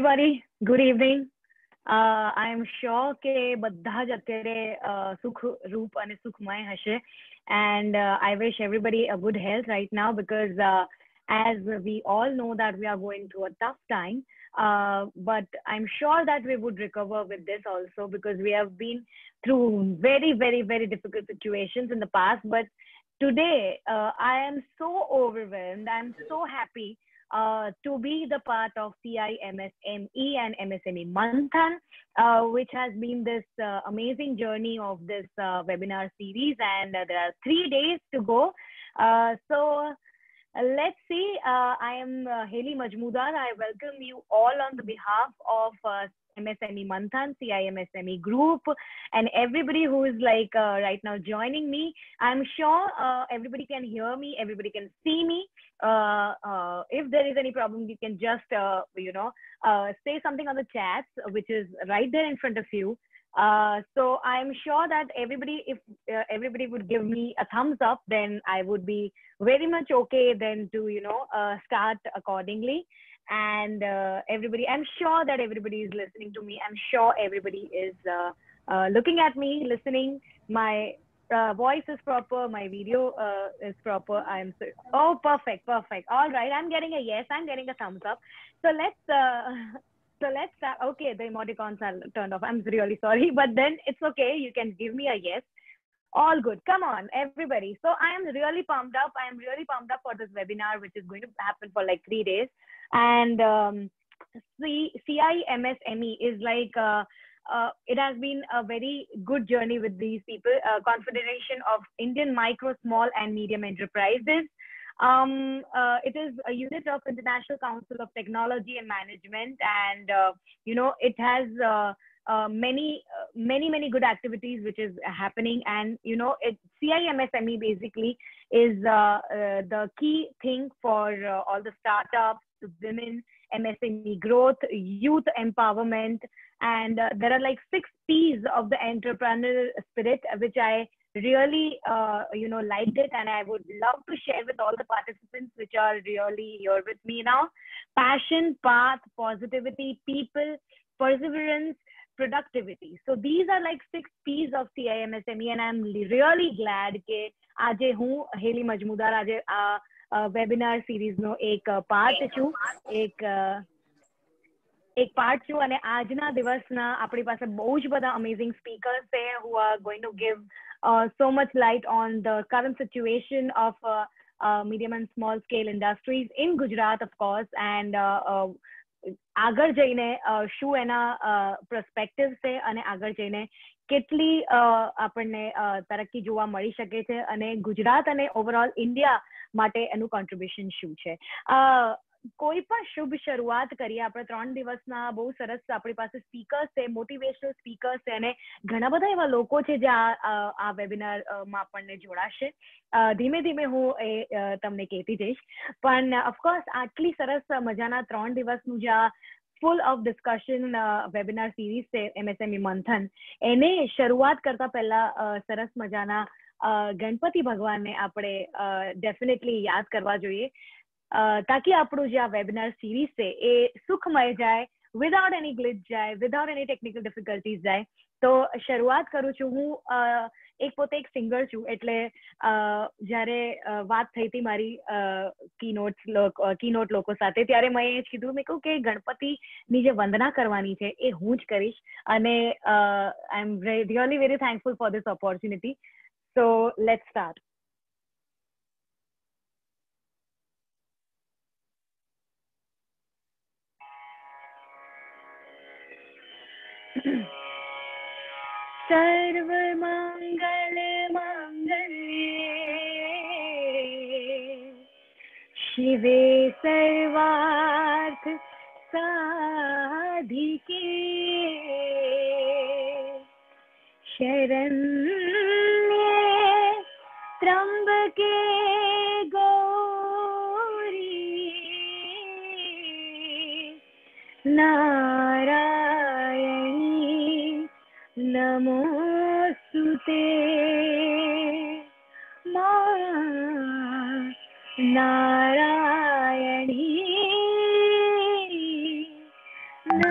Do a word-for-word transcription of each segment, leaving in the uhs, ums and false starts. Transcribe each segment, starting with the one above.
everybody. Good evening. Uh, I am sure કે બધા જ અત્યારે uh, સુખ રૂપ અને સુખમય હશે. And uh, I wish everybody a good health right now because uh, as we all know that we are going through a tough time. Uh, but I'm sure that we would recover with this also because we have been through very, very, very difficult situations in the past. But today, uh, I am so overwhelmed. I'm so happy uh, to be the part of C I M S M E and M S M E Manthan, uh, which has been this uh, amazing journey of this uh, webinar series. And uh, there are three days to go. Uh, so uh, let's see. Uh, I am uh, Haley Majmudar. I welcome you all on the behalf of uh, M S M E Manthan, C I M S M E group, and everybody who is like uh, right now joining me. I'm sure uh, everybody can hear me, everybody can see me. Uh, uh, if there is any problem, you can just, uh, you know, uh, say something on the chat, which is right there in front of you. Uh, so I'm sure that everybody, if uh, everybody would give me a thumbs up, then I would be very much okay then to, you know, uh, start accordingly. And uh, everybody, I'm sure that everybody is listening to me. I'm sure everybody is uh, uh, looking at me, listening. My uh, voice is proper. My video uh, is proper. I'm so, oh, perfect, perfect. All right, I'm getting a yes. I'm getting a thumbs up. So let's uh, so let's start. Okay, the emoticons are turned off. I'm really sorry, but then it's okay. You can give me a yes. All good. Come on, everybody. So I am really pumped up. I am really pumped up for this webinar, which is going to happen for like three days. And um, C I M S M E is like, uh, uh, it has been a very good journey with these people, uh, Confederation of Indian Micro, Small and Medium Enterprises. Um, uh, it is a unit of International Council of Technology and Management. And, uh, you know, it has uh, uh, many, uh, many, many good activities which is happening. And, you know, it, C I M S M E basically is uh, uh, the key thing for uh, all the startups, women, M S M E growth, youth empowerment, and uh, there are like six P's of the entrepreneurial spirit, which I really, uh, you know, liked it, and I would love to share with all the participants, which are really here with me now. Passion, path, positivity, people, perseverance, productivity. So these are like six P's of C I M S M E, and I'm really glad that આજે હું હેલી મજમુદાર આજે આ webinar series નો એક part છું, એક એક part છું, અને આજના દિવસના આપણી પાસે બહુ જ બધા અમેઝિંગ સ્પીકર્સ છે who are going to give uh, so much light on the current situation of uh, uh, medium and small scale industries in Gujarat, of course, and uh, uh, આગળ જઈને શું એના perspective છે અને આગળ જઈને કેટલી આપણને તરક્કી જોવા મળી શકે છે અને ગુજરાત અને ઓવરઓલ ઇન્ડિયા માટે એનું કોન્ટ્રીબ્યુશન શું છે. કોઈ પણ શુભ શરૂઆત કરીએ. આપણે ત્રણ દિવસના બહુ સરસ આપણી પાસે સ્પીકર્સ છે, મોટિવેશનલ સ્પીકર્સ છે, અને ઘણા બધા એવા લોકો છે જે આ આ વેબિનારમાં આપણને જોડાશે. ધીમે ધીમે હું એ તમને કહેતી જઈશ. પણ ઓફકોર્સ આટલી સરસ મજાના ત્રણ દિવસનું જે આ full of discussion webinar series છે એમએસએમઈ મંથન, એને શરૂઆત કરતા પહેલા સરસ મજાના ગણપતિ ભગવાનને આપણે ડેફિનેટલી યાદ કરવા જોઈએ, તાકી આપણું જે આ વેબિનાર સિરીઝ છે એ સુખમય જાય, વિધાઉટ એની ગ્લિચ જાય, વિધાઉટ એની ટેકનિકલ ડિફિકલ્ટીઝ જાય. તો શરૂઆત કરું છું. હું એક પોતે એક સિંગર છું, એટલે જ્યારે વાત થઈ હતી મારી કી નોટ કી નોટ લોકો સાથે, ત્યારે મેં એ જ કીધું, મેં કહ્યું કે ગણપતિની જે વંદના કરવાની છે એ હું જ કરીશ, અને I am really very thankful for this opportunity. So let's start. सर्वमंगल मंगल्ये शिवे सर्वार्थ साधिके शरण्ये त्र्यंबके गौरी नारायणी नमोस्तुते मां Narayani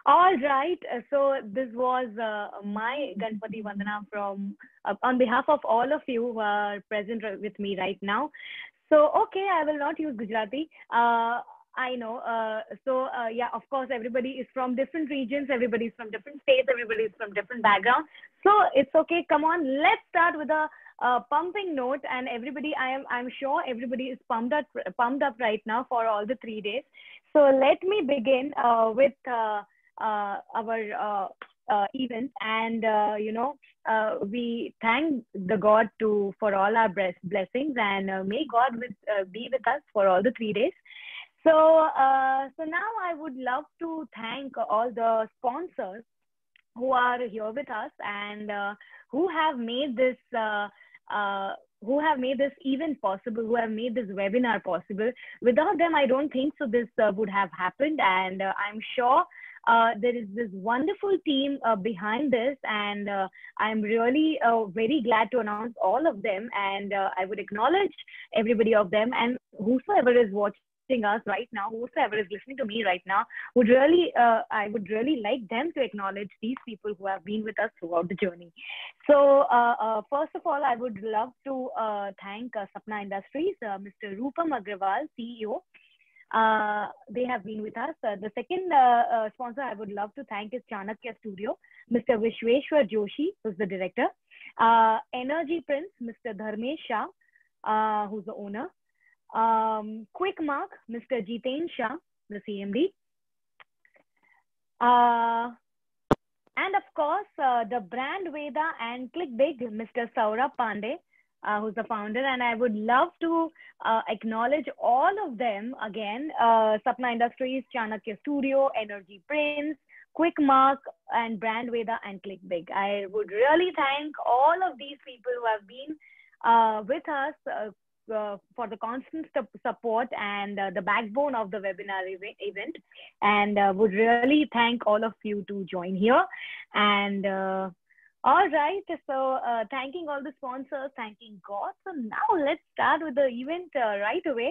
All right. uh, So this was uh, my Ganpati Vandana from uh, on behalf of all of you who are present r- with me right now. So okay, I will not use Gujarati. Uh, I know. Uh, so uh, yeah, of course, everybody is from different regions. Everybody is from different states. Everybody is from different backgrounds. So it's okay. Come on, let's start with a uh, pumping note. And everybody, I am, I'm sure everybody is pumped up, pumped up right now for all the three days. So let me begin uh, with. Uh, uh, our uh, uh, event, and uh, you know uh, we thank the God to for all our blessings, and uh, may God with, uh, be with us for all the three days. So uh, so now I would love to thank all the sponsors who are here with us, and uh, who have made this uh, uh, who have made this event possible, who have made this webinar possible. Without them, I don't think so this uh, would have happened, and uh, I'm sure uh, there is this wonderful team uh, behind this, and uh, I'm really uh, very glad to announce all of them, and uh, I would acknowledge everybody of them, and whosoever is watching us right now, whosoever is listening to me right now, would really, uh, I would really like them to acknowledge these people who have been with us throughout the journey. So, uh, uh, first of all, I would love to uh, thank uh, Sapna Industries, uh, Mister Rupam Agrawal, C E O. Uh, they have been with us. Uh, the second uh, uh, sponsor I would love to thank is Chanakya Studio, Mister Vishweshwar Joshi, who's the director. Uh, Energy Prince, Mister Dharmesh Shah, uh, who's the owner. Um, Quick Mark, Mister Jiten Shah, the C M D. Uh, and of course, uh, the brand Veda and Click Big, Mister Saurabh Pandey, uh, who's the founder. And I would love to uh, acknowledge all of them again. Uh, Sapna Industries, Chanakya Studio, Energy Prince, Quick Mark, and Brand Veda and Click Big. I would really thank all of these people who have been uh, with us uh, uh, for the constant support and uh, the backbone of the webinar event, and uh, would really thank all of you to join here. And uh, all right, so uh, thanking all the sponsors, thanking God. So now let's start with the event uh, right away.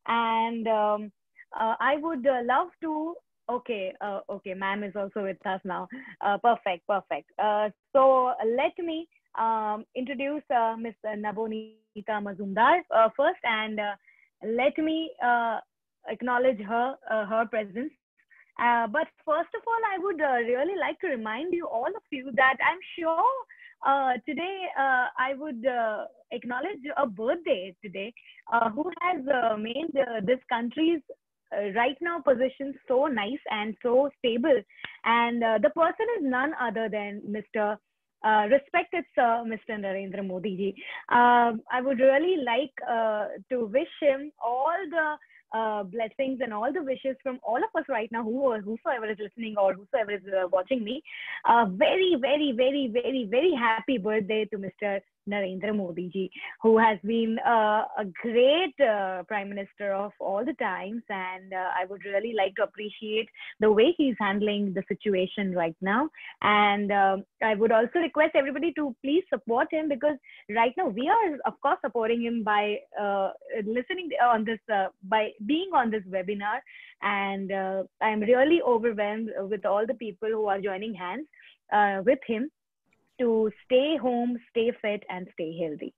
And um, uh, I would uh, love to. Okay, uh, okay, ma'am is also with us now. Uh, perfect, perfect. Uh, so let me um, introduce uh, Miss Nabonita Mazumdar uh, first, and uh, let me uh, acknowledge her uh, her presence. Uh, but first of all, I would uh, really like to remind you, all of you, that I'm sure uh, today uh, I would uh, acknowledge a birthday today, uh, who has uh, made uh, this country's uh, right now position so nice and so stable. And uh, the person is none other than Mister Uh, respected Sir Mister Narendra Modi ji. Uh, I would really like uh, to wish him all the uh, blessings and all the wishes from all of us right now, who whosoever is listening or whosoever is uh, watching me. Uh, very, very, very, very, very happy birthday to Mister Narendra Modi ji, who has been uh, a great uh, Prime Minister of all the times. And uh, I would really like to appreciate the way he's handling the situation right now. And um, I would also request everybody to please support him, because right now we are, of course, supporting him by uh, listening on this, uh, by being on this webinar. And uh, I'm really overwhelmed with all the people who are joining hands uh, with him to stay home, stay fit, and stay healthy.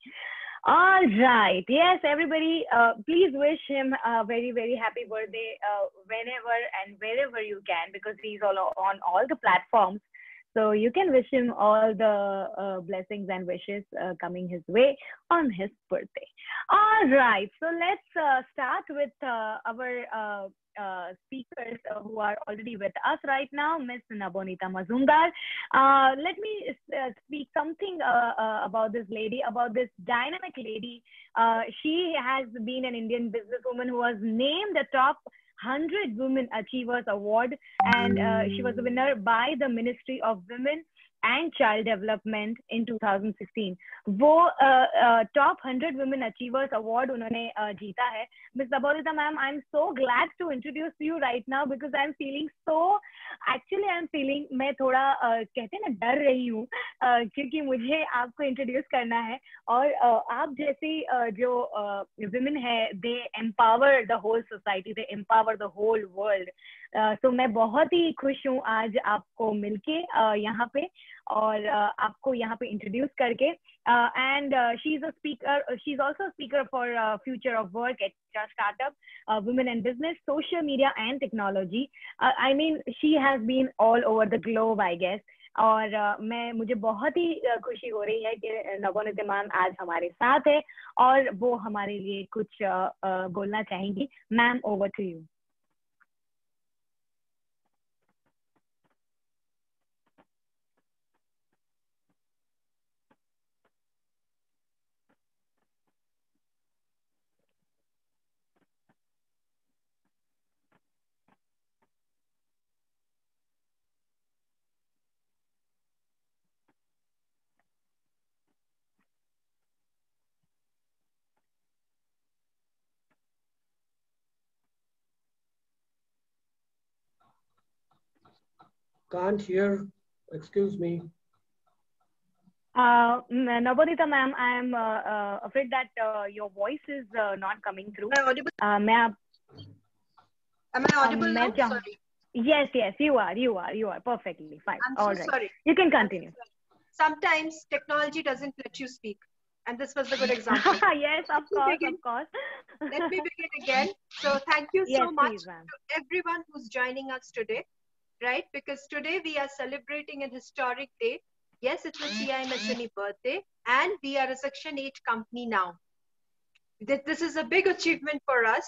All right. Yes, everybody, uh, please wish him a very, very happy birthday uh, whenever and wherever you can, because he's all on all the platforms. So you can wish him all the uh, blessings and wishes uh, coming his way on his birthday. All right. So let's uh, start with uh, our uh, uh, speakers uh, who are already with us right now, Miss Nabonita Mazumdar. Uh, let me uh, speak something uh, uh, about this lady, about this dynamic lady. Uh, she has been an Indian businesswoman who was named the top one hundred Women Achievers Award, and uh, she was a winner by the Ministry of Women and Child Development in two thousand sixteen. वो uh, uh, top one hundred Women Achievers Award उन्होंने uh, जीता है. Miss Nabonita ma'am, I'm so glad to introduce you right now, because I'm feeling so, actually I'm feeling, मैं थोड़ा uh, कहते हैं ना डर रही हूँ uh, क्योंकि मुझे आपको इंट्रोड्यूस करना है और uh, आप जैसी uh, जो विमेन uh, है, they empower the whole society, they empower the whole world. तो मैं बहुत ही खुश हूँ आज आपको मिलके uh, यहाँ पे और uh, आपको यहाँ पे इंट्रोड्यूस करके। And she is a speaker, she is also speaker for future of work at startup, women and business, social media and technology. uh, I mean she has been all over the globe, I guess. और uh, मैं मुझे बहुत ही uh, खुशी हो रही है कि नवोनीता ma'am आज हमारे साथ है और वो हमारे लिए कुछ uh, uh, बोलना चाहेंगी। Ma'am, over to you. Can't hear. Excuse me. Uh, Navonita ma'am, I am uh, uh, afraid that uh, your voice is uh, not coming through. Am I audible? Uh, मैं आप Am I audible um, now? Sorry. Yes, yes, you are, you are, you are perfectly fine. I'm All so right. sorry. You can continue. Sometimes technology doesn't let you speak, and this was a good example. Yes, of course, begin. of course. Let me begin again. So thank you Yes, so much please, ma'am. to everyone who's joining us today, right? Because today we are celebrating an historic day. Yes, it's a C I M S M E birthday, and we are a Section eight company now. This, this is a big achievement for us.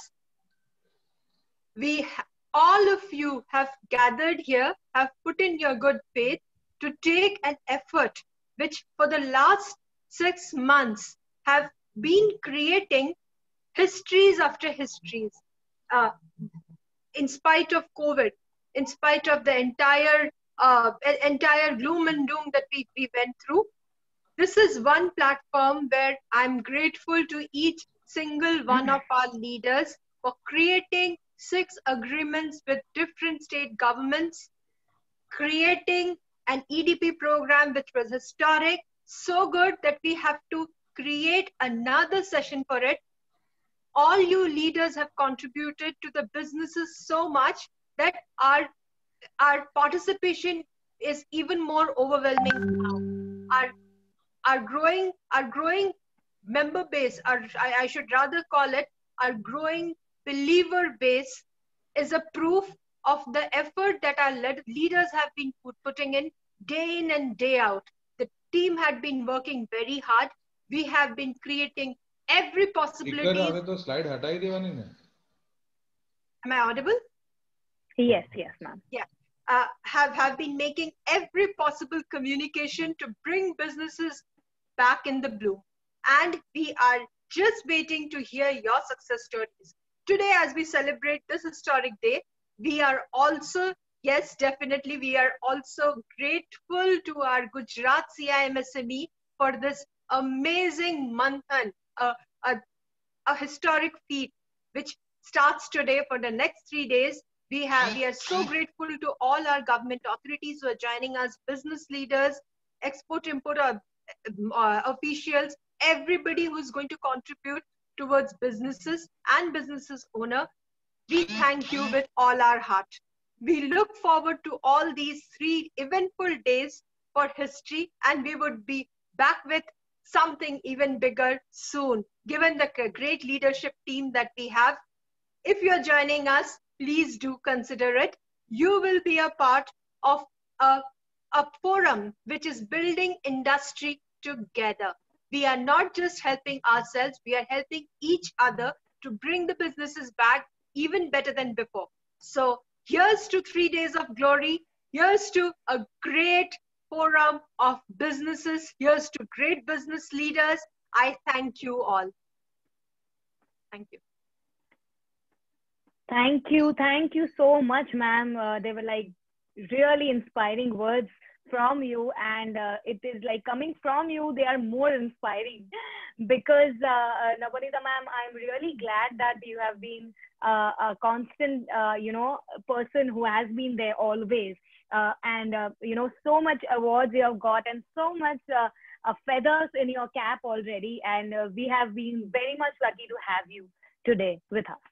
We, all of you have gathered here, have put in your good faith to take an effort which for the last six months have been creating histories after histories. Uh, in spite of COVID, in spite of the entire uh, entire gloom and doom that we, we went through, this is one platform where I'm grateful to each single one of our leaders for creating six agreements with different state governments, creating an E D P program which was historic, so good that we have to create another session for it. All you leaders have contributed to the businesses so much that our, our participation is even more overwhelming now. Our, our, growing, our growing member base, our, I, I should rather call it, our growing believer base is a proof of the effort that our leaders have been put, putting in day in and day out. The team had been working very hard. We have been creating every possibility. Slide हटा ही देवानी ने. Am I audible? Yes, yes, ma'am. Yeah. Uh, have, have been making every possible communication to bring businesses back in the blue. And we are just waiting to hear your success stories. Today, as we celebrate this historic day, we are also, yes, definitely, we are also grateful to our Gujarat C I M S M E for this amazing Manthan, a, a, a historic feat, which starts today for the next three days. We have, we are so grateful to all our government authorities who are joining us, business leaders, export import uh, uh, officials, everybody who's going to contribute towards businesses and businesses owner. We thank you with all our heart. We look forward to all these three eventful days for history, and we would be back with something even bigger soon, given the great leadership team that we have. If you're joining us, please do consider it. You will be a part of a, a forum which is building industry together. We are not just helping ourselves, we are helping each other to bring the businesses back even better than before. So here's to three days of glory. Here's to a great forum of businesses. Here's to great business leaders. I thank you all. Thank you. Thank you. Thank you so much, ma'am. Uh, they were like really inspiring words from you, and uh, it is like coming from you, they are more inspiring because uh, Navonita ma'am, I'm really glad that you have been uh, a constant, uh, you know, person who has been there always. uh, and uh, you know, so much awards you have got, and so much uh, uh, feathers in your cap already. And uh, we have been very much lucky to have you today with us.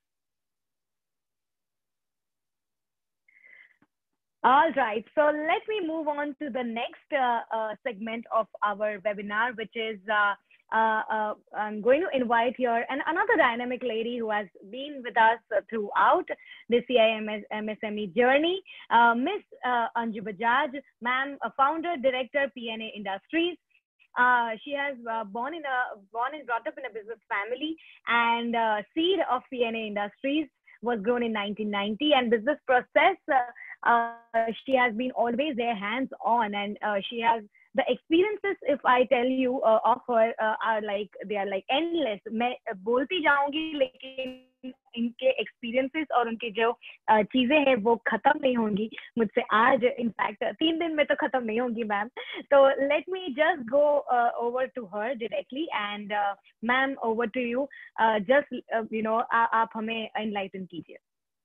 All right, so let me move on to the next uh, uh, segment of our webinar, which is uh, uh, uh, I'm going to invite here and another dynamic lady who has been with us uh, throughout the C I M S M E journey, uh, Miss uh, Anju Bajaj, ma'am, a founder, director, P N A Industries. Uh, she has uh, born in a born and brought up in a business family, and uh, seed of P N A Industries was grown in nineteen ninety, and business process. Uh, uh, she has been always there, hands on, and uh, she has the experiences. If I tell you uh, of her, uh, are like they are like endless. मैं बोलती जाऊंगी, लेकिन इनके experiences और उनकी जो uh, चीजें हैं वो खत्म नहीं होंगी मुझसे आज. इनफैक्ट तीन दिन में तो खत्म नहीं होंगी मैम. तो let me just go uh, over to her directly, and uh, ma'am, over to you. Uh, just uh, you know, आ, आप हमें enlighten कीजिए.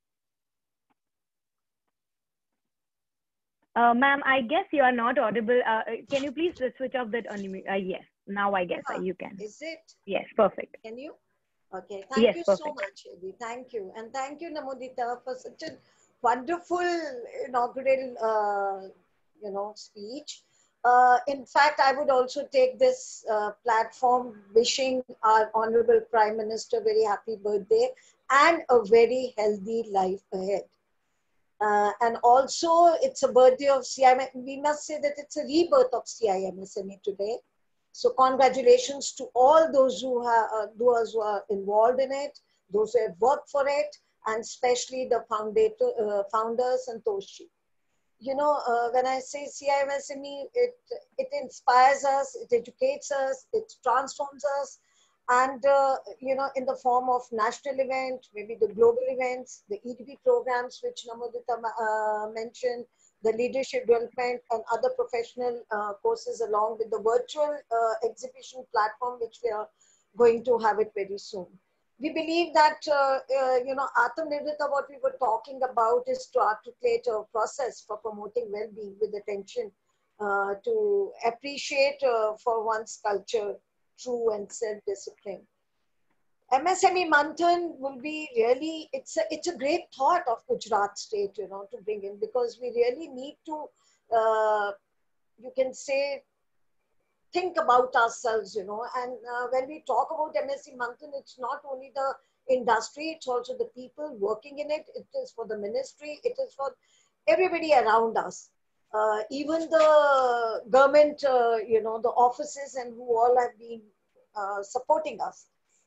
Uh, ma'am, I guess you are not audible. Uh, can you please switch off that? Uh, yes, now I guess Yeah. uh, you can. Is it? Yes, perfect. Can you? Okay. Thank Yes, you perfect. so much, Edi. Thank you. And thank you, Namodita, for such a wonderful inaugural, uh, you know, speech. Uh, in fact, I would also take this uh, platform wishing our Honorable Prime Minister very happy birthday and a very healthy life ahead. Uh, and also, it's a birthday of C I M S. We must say that it's a rebirth of C I M S M E today. So congratulations to all those who, have, uh, those who are involved in it, those who have worked for it, and especially the founder, uh, founder Santoshi. You know, uh, when I say C I M S M E, it, it inspires us, it educates us, it transforms us. And, uh, you know, in the form of national event, maybe the global events, the E D P programs, which Namodita uh, mentioned, the leadership development and other professional uh, courses, along with the virtual uh, exhibition platform, which we are going to have it very soon. We believe that, uh, uh, you know, Atmanirbharta, what we were talking about is to articulate a process for promoting well-being with attention uh, to appreciate uh, for one's culture, true and self-discipline. M S M E Manthan will be really, it's a, it's a great thought of Gujarat state, you know, to bring in, because we really need to, uh, you can say, think about ourselves, you know, and uh, when we talk about M S M E Manthan, it's not only the industry, it's also the people working in it, it is for the ministry, it is for everybody around us. Uh, even the government, uh, you know, the offices and who all have been uh, supporting us.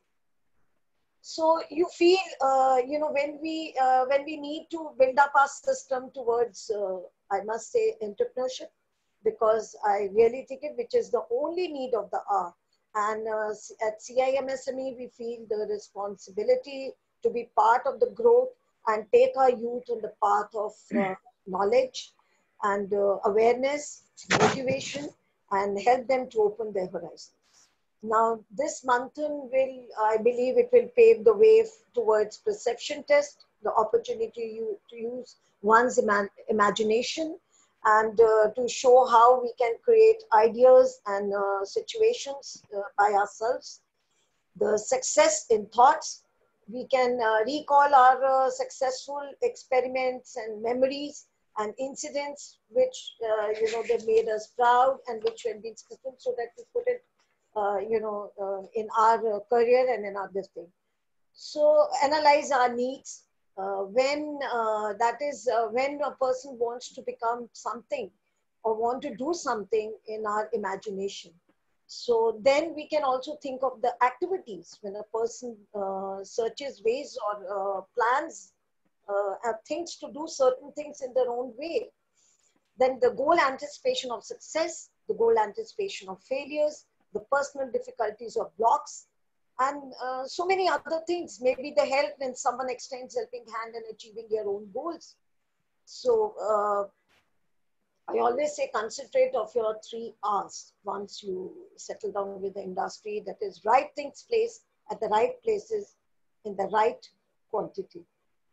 So you feel, uh, you know, when we uh, when we need to build up our system towards, uh, I must say, entrepreneurship, because I really think it, which is the only need of the hour. And uh, at C I M S M E, we feel the responsibility to be part of the growth and take our youth on the path of uh, knowledge and uh, awareness, motivation, and help them to open their horizons. Now, this Manthan will, I believe it will pave the way towards perception test, the opportunity to use one's ima imagination, and uh, to show how we can create ideas and uh, situations uh, by ourselves. The success in thoughts, we can uh, recall our uh, successful experiments and memories and incidents which, uh, you know, they made us proud and which have been special, so that we put it, uh, you know, uh, in our uh, career and in our this thing. So analyze our needs. Uh, when uh, that is, uh, when a person wants to become something or want to do something in our imagination. So then we can also think of the activities when a person uh, searches ways or uh, plans uh, have things to do certain things in their own way. Then the goal anticipation of success, the goal anticipation of failures, the personal difficulties or blocks, and uh, so many other things. Maybe the help when someone extends helping hand in achieving their own goals. So uh, I always say concentrate of your three R's once you settle down with the industry. That is right things placed at the right places in the right quantity.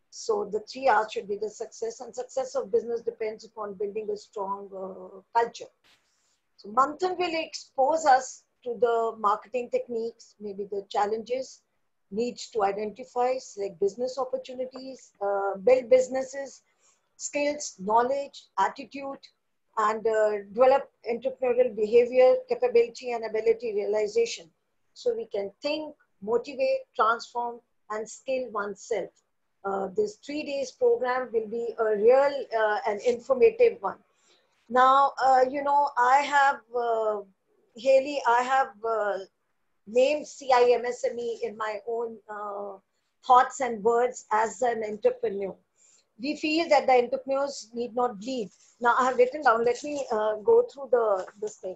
So the three R's should be the success, and success of business depends upon building a strong uh, culture. So Manthan will expose us to the marketing techniques, maybe the challenges, needs to identify, select business opportunities, uh, build businesses, skills, knowledge, attitude, and uh, develop entrepreneurial behavior, capability, and ability realization. So we can think, motivate, transform, and skill oneself. Uh, this three days program will be a real uh, and informative one. Now, uh, you know, I have, uh, Haley, I have uh, named C I M S M E in my own uh, thoughts and words as an entrepreneur. We feel that the entrepreneurs need not bleed. Now, I have written down, let me uh, go through the this thing.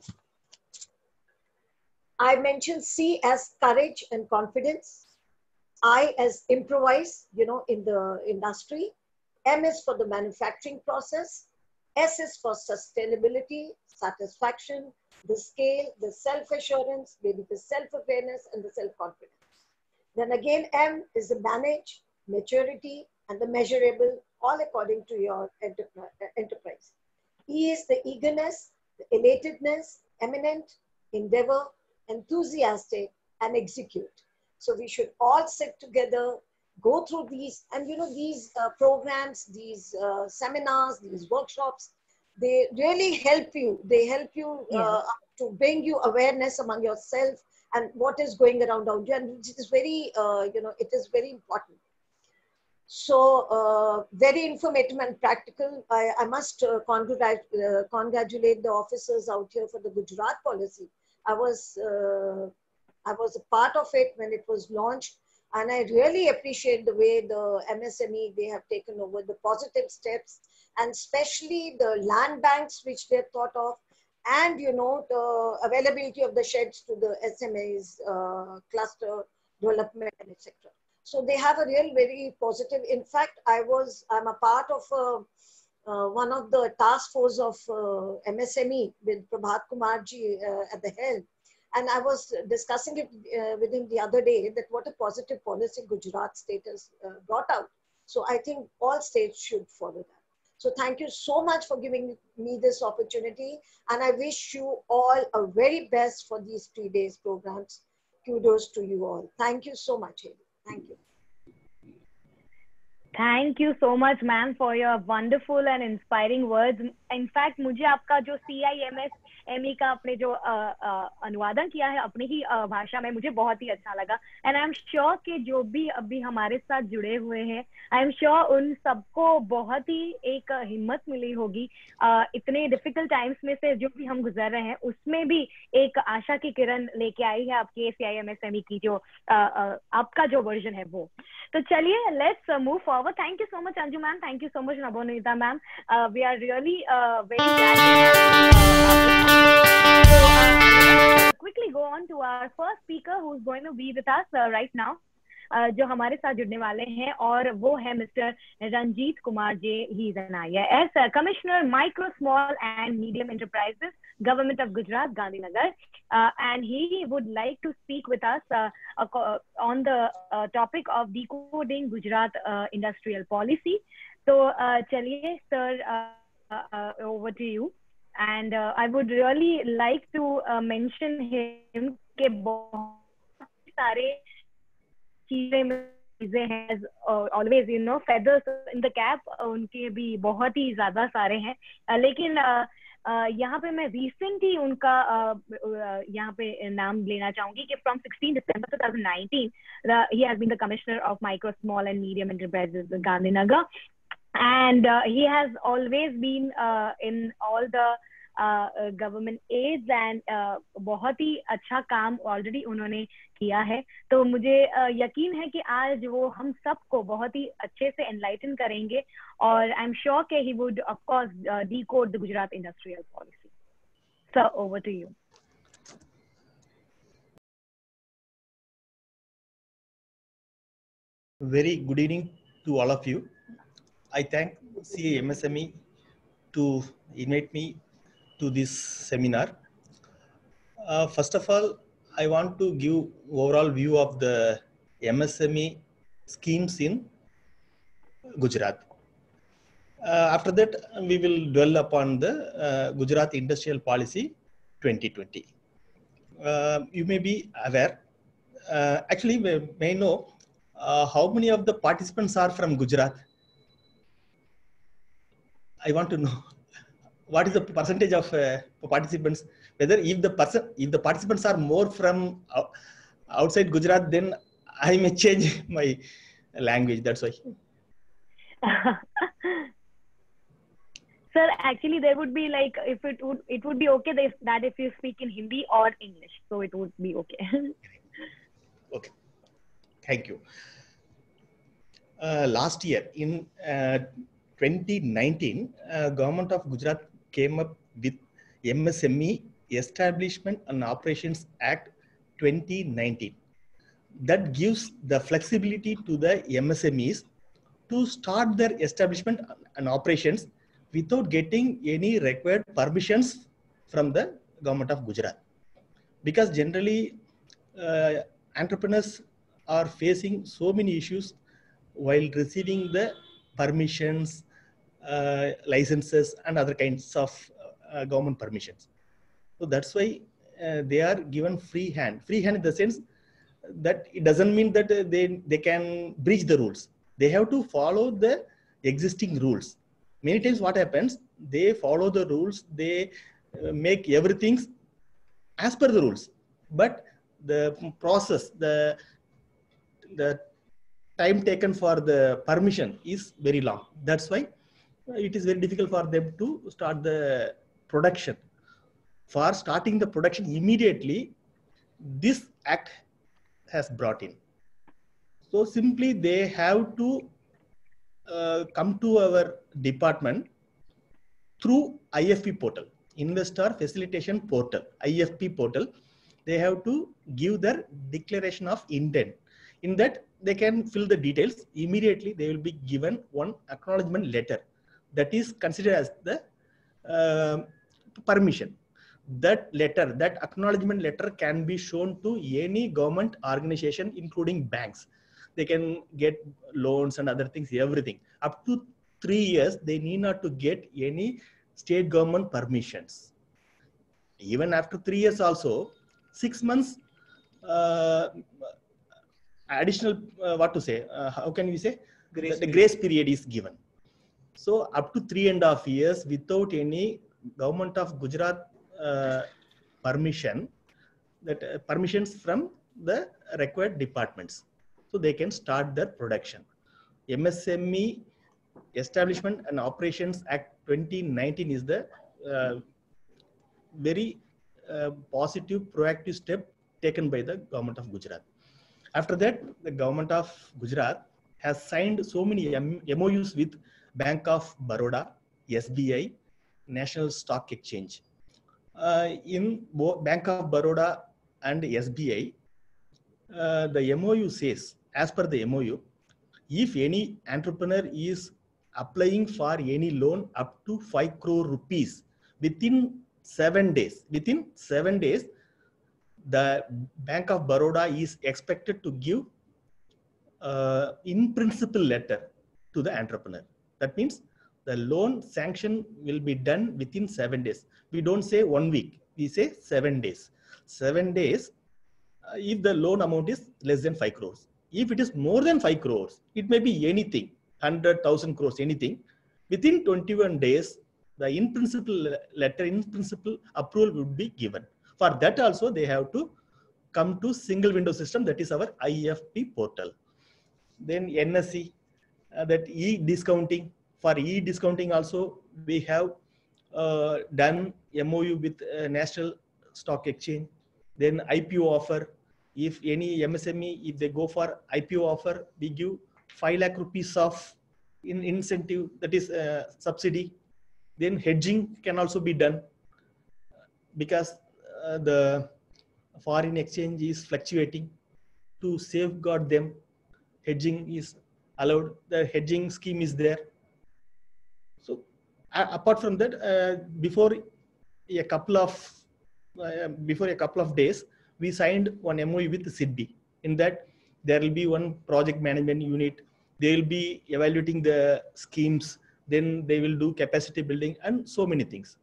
I mentioned C as courage and confidence. I as improvise, you know, in the industry. M is for the manufacturing process. S is for sustainability, satisfaction, the scale, the self-assurance, maybe the self-awareness and the self-confidence. Then again, M is the manage, maturity, and the measurable, all according to your enterprise. E is the eagerness, the elatedness, eminent, endeavor, enthusiastic, and execute. So we should all sit together, go through these, and you know, these uh, programs, these uh, seminars, these workshops, they really help you. They help you uh, Yeah. to bring you awareness among yourself and what is going around you. And it is very, uh, you know, it is very important. So uh, very informative and practical. I, I must uh, congratulate, uh, congratulate the officers out here for the Gujarat policy. I was, uh, I was a part of it when it was launched. And I really appreciate the way the M S M E, they have taken over the positive steps, and especially the land banks which they thought of, and you know, the availability of the sheds to the S M Es, uh, cluster development, and et cetera. So they have a real very positive. In fact, I was, I'm a part of a, uh, one of the task force of uh, M S M E with Prabhat Kumarji uh, at the helm. And I was discussing it uh, with him the other day that what a positive policy Gujarat state has uh, brought out. So I think all states should follow that. So thank you so much for giving me this opportunity. And I wish you all a very best for these three days programs. Kudos to you all. Thank you so much, Haley. Thank you. Thank you so much, ma'am, for your wonderful and inspiring words. In fact, मुझे आपका जो C I M S M E का आपने जो अनुवादन किया है अपनी ही भाषा में, मुझे बहुत ही अच्छा लगा. And I'm sure कि जो भी अभी हमारे साथ जुड़े हुए हैं, I'm sure उन सबको बहुत ही एक हिम्मत मिली होगी. इतने difficult times में से जो भी हम गुजर रहे हैं, उसमें भी एक आशा की किरण लेके आई है आपके C I M S M E की जो आपका जो version है वो. तो चलिए, let's move forward. Thank you so much, Anju ma'am. Thank you so much, Nabonita ma'am. Uh, we are really uh, very glad to have you. So, uh, let's quickly go on to our first speaker who's going to be with us uh, right now. Uh, जो हमारे साथ जुड़ने वाले हैं, और वो है mister Ranjit Kumar J. He is an I A S uh, Commissioner, Micro, Small and Medium Enterprises, Government of Gujarat, Gandhinagar, uh, and he would like to speak with us uh, uh, on the uh, topic of decoding Gujarat uh, industrial policy. So, uh, chaliye, sir, uh, uh, over to you. And uh, I would really like to uh, mention him के बहुत सारे चीजें चीजें हैं, always you know feathers in the cap उनके भी बहुत ही ज़्यादा सारे हैं. uh, लेकिन uh, uh, यहाँ पे मैं recent ही उनका uh, uh, यहाँ पे नाम लेना चाहूँगी कि from sixteenth December twenty nineteen the, he has been the Commissioner of Micro, Small and Medium Enterprises in Gandhinagar, and uh, he has always been uh, in all the Uh, uh, government aids and uh, बहुत ही अच्छा काम already उन्होंने किया है. तो मुझे uh, यकीन है कि आज वो हम सबको बहुत ही अच्छे से enlighten करेंगे, और I'm sure कि he would of course uh, decode the Gujarat industrial policy. So over to you. Very good evening to all of you. I thank C I M S M E to invite me to this seminar. Uh, first of all, I want to give overall view of the M S M E schemes in Gujarat. Uh, after that, we will dwell upon the uh, Gujarat Industrial Policy twenty twenty. Uh, you may be aware, uh, actually, may, may know uh, how many of the participants are from Gujarat? I want to know what is the percentage of uh, participants. Whether if the person, if the participants are more from uh, outside Gujarat, then I may change my language. That's why. Sir, actually, there would be like, if it would, it would be okay that if, that if you speak in Hindi or English, so it would be okay. Okay, thank you. Uh, last year in uh, twenty nineteen, uh, Government of Gujarat came up with M S M E Establishment and Operations Act twenty nineteen. That gives the flexibility to the M S M Es to start their establishment and operations without getting any required permissions from the Government of Gujarat. Because generally, uh, entrepreneurs are facing so many issues while receiving the permissions, uh, licenses, and other kinds of uh, government permissions. So that's why uh, they are given free hand. Free hand in the sense that it doesn't mean that uh, they, they can breach the rules. They have to follow the existing rules. Many times what happens, they follow the rules, they uh, make everything as per the rules. But the process, the, the time taken for the permission is very long. That's why it is very difficult for them to start the production. For starting the production immediately, this act has brought in. So simply they have to uh, come to our department through I F P portal, Investor Facilitation Portal, I F P portal. They have to give their declaration of intent. In that, they can fill the details. Immediately, they will be given one acknowledgement letter that is considered as the uh, permission. That letter, that acknowledgement letter can be shown to any government organization, including banks. They can get loans and other things, everything. Up to three years, they need not to get any state government permissions. Even after three years also, six months uh, additional, uh, what to say, uh, how can we say? Grace the, the grace period is given. So up to three and a half years without any Government of Gujarat uh, permission, that uh, permissions from the required departments. So they can start their production. M S M E Establishment and Operations Act twenty nineteen is the uh, very uh, positive, proactive step taken by the Government of Gujarat. After that, the Government of Gujarat has signed so many M O Us with Bank of Baroda, S B I, National Stock Exchange. Uh, in both Bank of Baroda and S B I, uh, the M O U says, as per the M O U, if any entrepreneur is applying for any loan up to five crore rupees within seven days, within seven days, the Bank of Baroda is expected to give uh, in principle letter to the entrepreneur. That means the loan sanction will be done within seven days. We don't say one week, we say seven days. Seven days, uh, if the loan amount is less than five crores. If it is more than five crores, it may be anything, one hundred thousand crores, anything. Within twenty-one days, the in principle letter, in principle approval would be given. For that also, they have to come to single window system, that is our I F P portal. Then N S E, uh, that e-discounting. For e-discounting also, we have uh, done M O U with uh, National Stock Exchange. Then I P O offer. If any M S M E, if they go for I P O offer, we give five lakh rupees of in incentive, that is uh, subsidy. Then hedging can also be done because uh, the foreign exchange is fluctuating. To safeguard them, hedging is allowed. The hedging scheme is there. So uh, apart from that, uh, before a couple of uh, before a couple of days, we signed one M O U with S I D B I. In that, there will be one project management unit. they will be evaluating the schemes, then they will do capacity building and so many things.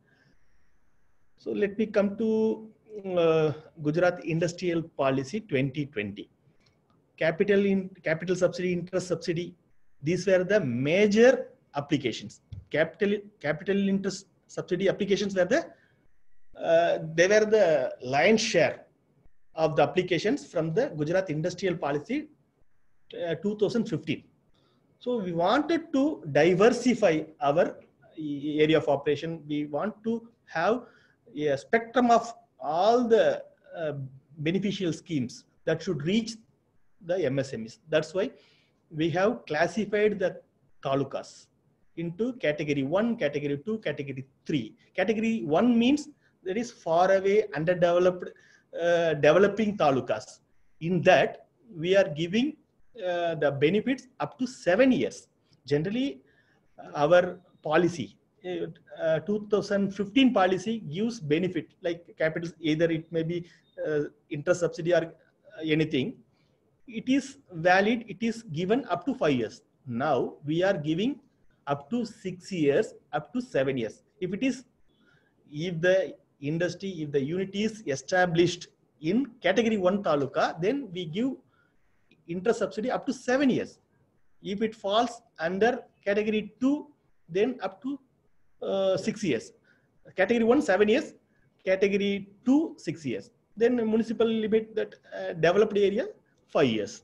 So let me come to uh, Gujarat Industrial Policy twenty twenty. Capital in capital subsidy, interest subsidy, these were the major applications. Capital capital interest subsidy applications were the uh, they were the lion's share of the applications from the Gujarat Industrial Policy uh, two thousand fifteen. So we wanted to diversify our area of operation. We want to have a spectrum of all the uh, beneficial schemes that should reach the M S M Es. That's why we have classified the talukas into category one, category two, category three. Category one means that is far away, underdeveloped, uh, developing talukas. In that, we are giving uh, the benefits up to seven years. Generally, our policy, uh, two thousand fifteen policy gives benefit like capital, either it may be uh, interest subsidy or anything. It is valid, it is given up to five years. Now we are giving up to six years, up to seven years. If it is, if the industry, if the unit is established in category one taluka, then we give interest subsidy up to seven years. If it falls under category two, then up to uh, six years. Category one, seven years. Category two, six years. Then municipal limit that uh, developed area, five years.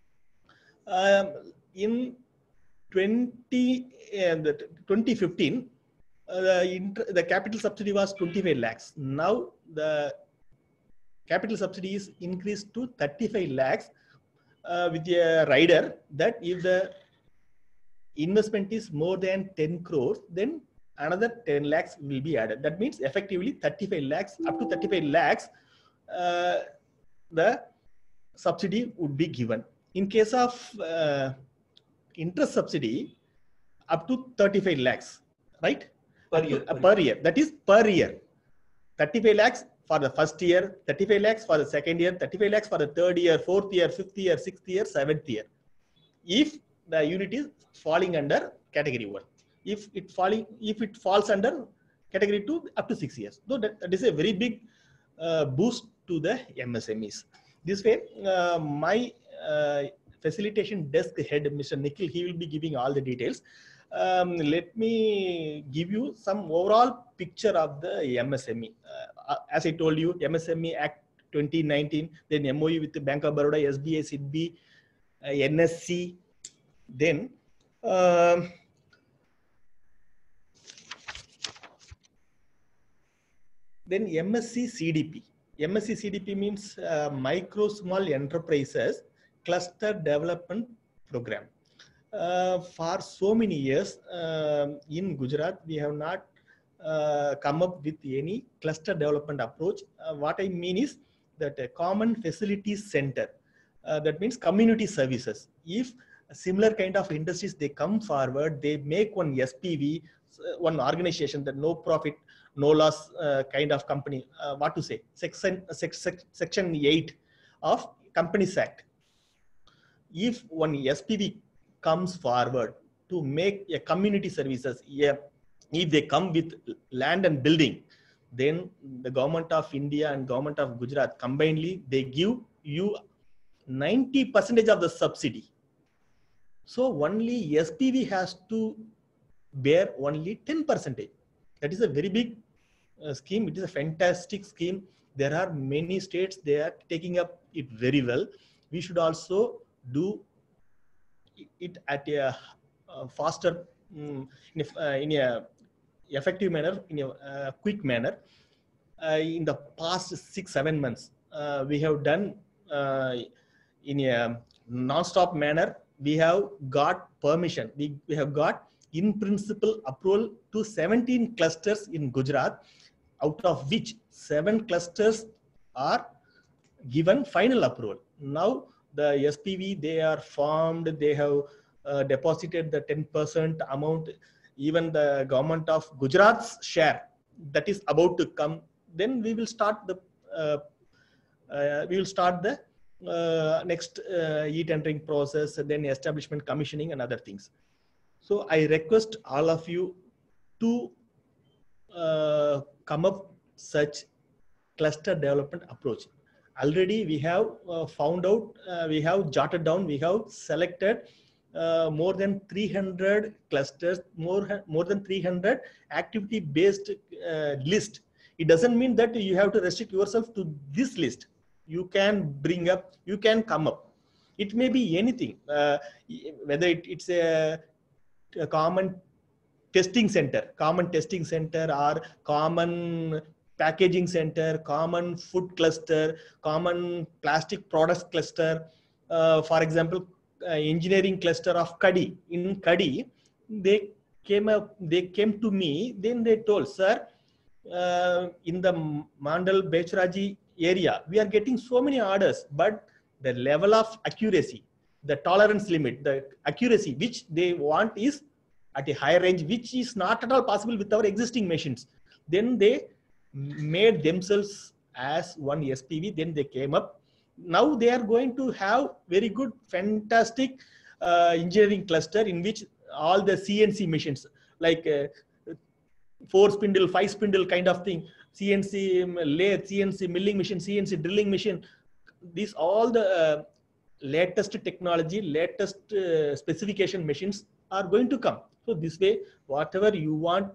Um, in twenty, uh, the twenty fifteen, uh, the, the capital subsidy was twenty-five lakhs. Now the capital subsidy is increased to thirty-five lakhs uh, with a rider that if the investment is more than ten crores, then another ten lakhs will be added. That means effectively thirty-five lakhs, up to thirty-five lakhs, uh, the subsidy would be given. In case of uh, interest subsidy, up to thirty-five lakhs, right? Per year. Uh, per year. That is per year. thirty-five lakhs for the first year, thirty-five lakhs for the second year, thirty-five lakhs for the third year, fourth year, fifth year, sixth year, seventh year. If the unit is falling under category one. If it falling, if it falls under category two, up to six years. So that, that is a very big uh, boost to the M S M Es. This way, uh, my uh, facilitation desk head, Mister Nikhil, he will be giving all the details. Um, let me give you some overall picture of the M S M E. Uh, as I told you, M S M E Act twenty nineteen, then M O U with the Bank of Baroda, S B I, S I D B, uh, N S C, then um, then M S C C D P. M S C C D P means uh, Micro Small Enterprises Cluster Development Program. Uh, for so many years uh, in Gujarat, we have not uh, come up with any cluster development approach. Uh, what I mean is that a common facilities center, uh, that means community services. If similar kind of industries, they come forward, they make one S P V, one organization, that no profit, no loss uh, kind of company, uh, what to say, section, section eight of Companies Act. If one S P V comes forward to make a community services, yeah, if they come with land and building, then the government of India and government of Gujarat combinedly, they give you ninety percent of the subsidy. So only S P V has to bear only ten percent. That is a very big uh, scheme. It is a fantastic scheme. There are many states, they are taking up it very well. We should also do it at a uh, faster, um, in, a, uh, in a effective manner, in a uh, quick manner. Uh, in the past six, seven months, uh, we have done uh, in a non-stop manner. We have got permission. We, we have got in principle approval to seventeen clusters in Gujarat, out of which seven clusters are given final approval. Now the S P V, they are formed, they have uh, deposited the ten percent amount, even the government of Gujarat's share that is about to come. Then we will start the, uh, uh, we will start the uh, next uh, e-tendering process, then establishment commissioning and other things. So I request all of you to uh, come up such cluster development approach. Already we have uh, found out, uh, we have jotted down, we have selected uh, more than three hundred clusters, more, more than three hundred activity based uh, list. It doesn't mean that you have to restrict yourself to this list. You can bring up, you can come up. It may be anything, uh, whether it, it's a, a common testing center, common testing center or common packaging center, common food cluster, common plastic products cluster. Uh, for example, uh, engineering cluster of Kadi. In Kadi, they came up, they came to me, then they told, sir, uh, in the Mandal Bechraji area, we are getting so many orders, but the level of accuracy, the tolerance limit, the accuracy which they want is at a higher range, which is not at all possible with our existing machines. Then they made themselves as one S P V, then they came up. Now they are going to have very good, fantastic uh, engineering cluster in which all the C N C machines, like uh, four spindle, five spindle kind of thing, C N C lathe, C N C milling machine, C N C drilling machine, these all the uh, latest technology, latest uh, specification machines are going to come. So this way, whatever you want,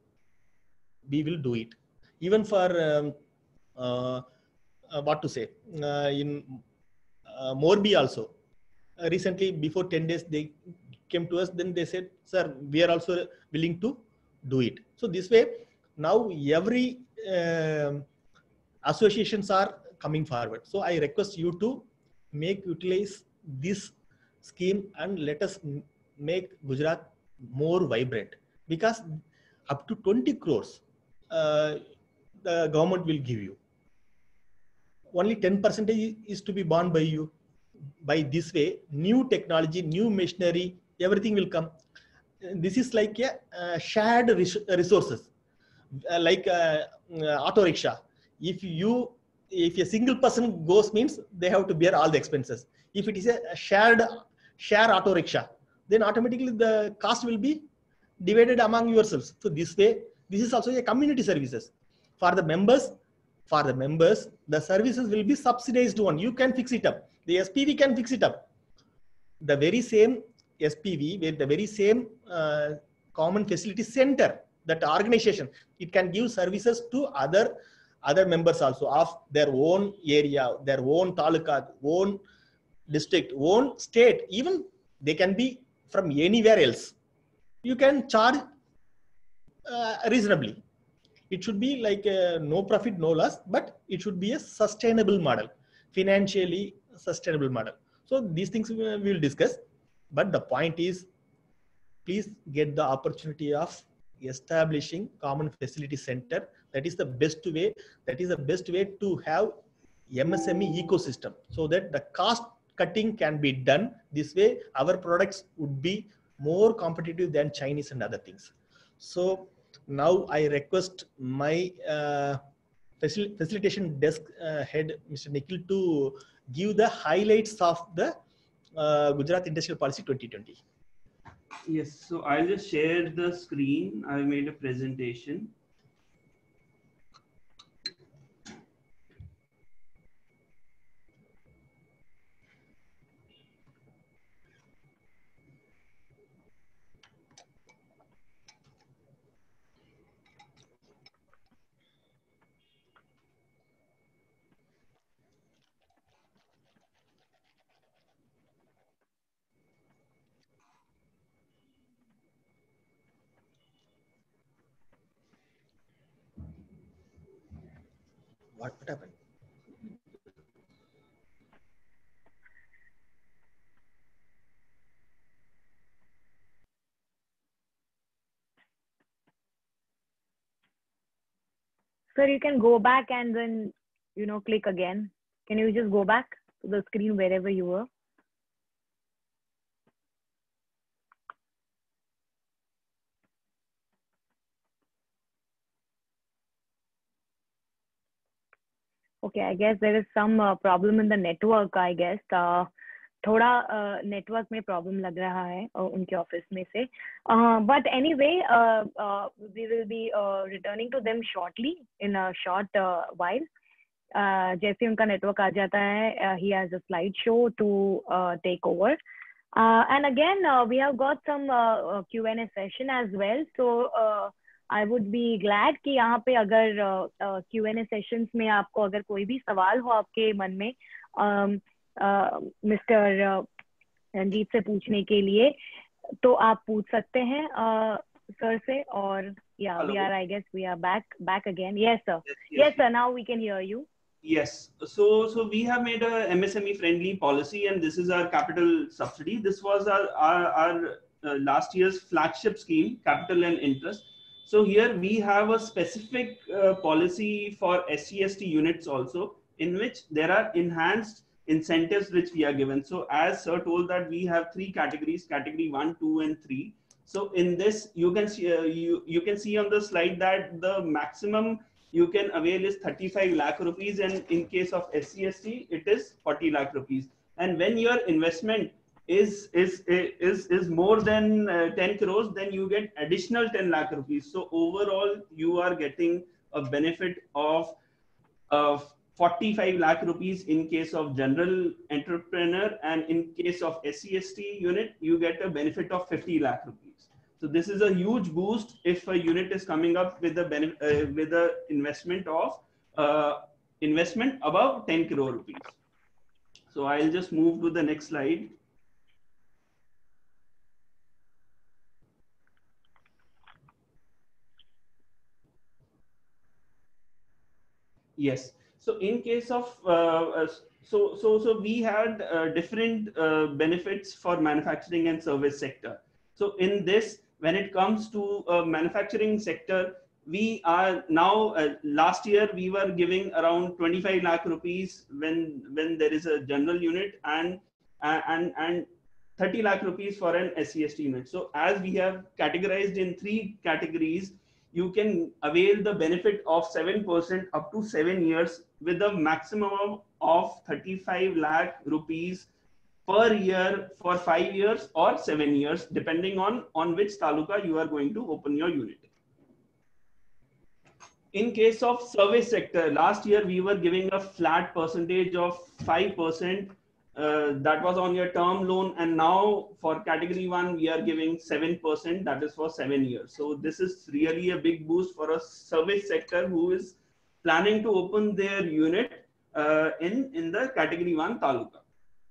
we will do it. Even for um, uh, uh, what to say, uh, in uh, Morbi also, uh, recently before ten days, they came to us, then they said, sir, we are also willing to do it. So this way, now every uh, associations are coming forward. So I request you to make utilize this scheme and let us make Gujarat more vibrant, because up to twenty crores uh, the government will give you. Only ten percent is to be borne by you. By this way, new technology, new machinery, everything will come. This is like a uh, shared res resources, uh, like uh, uh, auto rickshaw. If you, if a single person goes, means they have to bear all the expenses. If it is a shared share auto rickshaw, then automatically the cost will be divided among yourselves. So this way, this is also a community services for the members. For the members, the services will be subsidized one. You can fix it up. The S P V can fix it up. The very same S P V with the very same uh, common facility center, that organization, it can give services to other other members also of their own area, their own taluka, own district, own state. Even they can be from anywhere else. You can charge uh, reasonably. It should be like a no profit, no loss, but it should be a sustainable model, financially sustainable model. So these things we will discuss. But the point is, please get the opportunity of establishing common facility center. That is the best way. That is the best way to have M S M E ecosystem, so that the cost cutting can be done. This way, our products would be more competitive than Chinese and other things. So now I request my uh, facil facilitation desk uh, head, Mister Nikhil, to give the highlights of the uh, Gujarat Industrial Policy twenty twenty. Yes, so I'll just share the screen. I've made a presentation. What, what happened? Sir, you can go back and then, you know, click again. Can you just go back to the screen wherever you were? Okay, I guess there is some uh, problem in the network, I guess. Uh, थोड़ा network uh, में problem लग रहा है uh, उनके office में से. But anyway we will be returning to them shortly in a short while. जैसे उनका नेटवर्क आ जाता है, he has a slide show to take over. And again we have got some Q and A session as well. So I would be glad कि यहाँ पे अगर क्यू एन ए सेशंस में आपको अगर कोई भी सवाल हो आपके मन में मिस्टर uh, uh, रंजीत से पूछने के लिए, तो आप पूछ सकते हैं सर uh, से. और या we are I guess we are back back again. Yes sir, yes sir, now we can hear you. Yes, so so we have made a M S M E friendly policy, and this is our capital subsidy. This was our our, our uh, last year's flagship scheme, capital and interest. So here we have a specific uh, policy for S C S T units also, in which there are enhanced incentives which we are given. So as sir told that we have three categories, category one, two, and three. So in this you can see uh, you you can see on the slide that the maximum you can avail is thirty-five lakh rupees, and in case of S C S T it is forty lakh rupees. And when your investment is is is is more than uh, ten crores, then you get additional ten lakh rupees. So overall you are getting a benefit of of forty-five lakh rupees in case of general entrepreneur, and in case of S C S T unit you get a benefit of fifty lakh rupees. So this is a huge boost if a unit is coming up with a benefit uh, with a investment of uh, investment above ten crore rupees. So I'll just move to the next slide. Yes. So in case of uh, so so so we had uh, different uh, benefits for manufacturing and service sector. So in this, when it comes to uh, manufacturing sector, we are now uh, last year we were giving around twenty-five lakh rupees when when there is a general unit, and uh, and and thirty lakh rupees for an S C S T unit. So as we have categorized in three categories, you can avail the benefit of seven percent up to seven years with a maximum of thirty-five lakh rupees per year for five years or seven years, depending on, on which taluka you are going to open your unit. In case of service sector, last year we were giving a flat percentage of five percent. Uh, that was on your term loan, and now for category one we are giving seven percent, that is for seven years. So this is really a big boost for a service sector who is planning to open their unit uh, in in the category one taluka.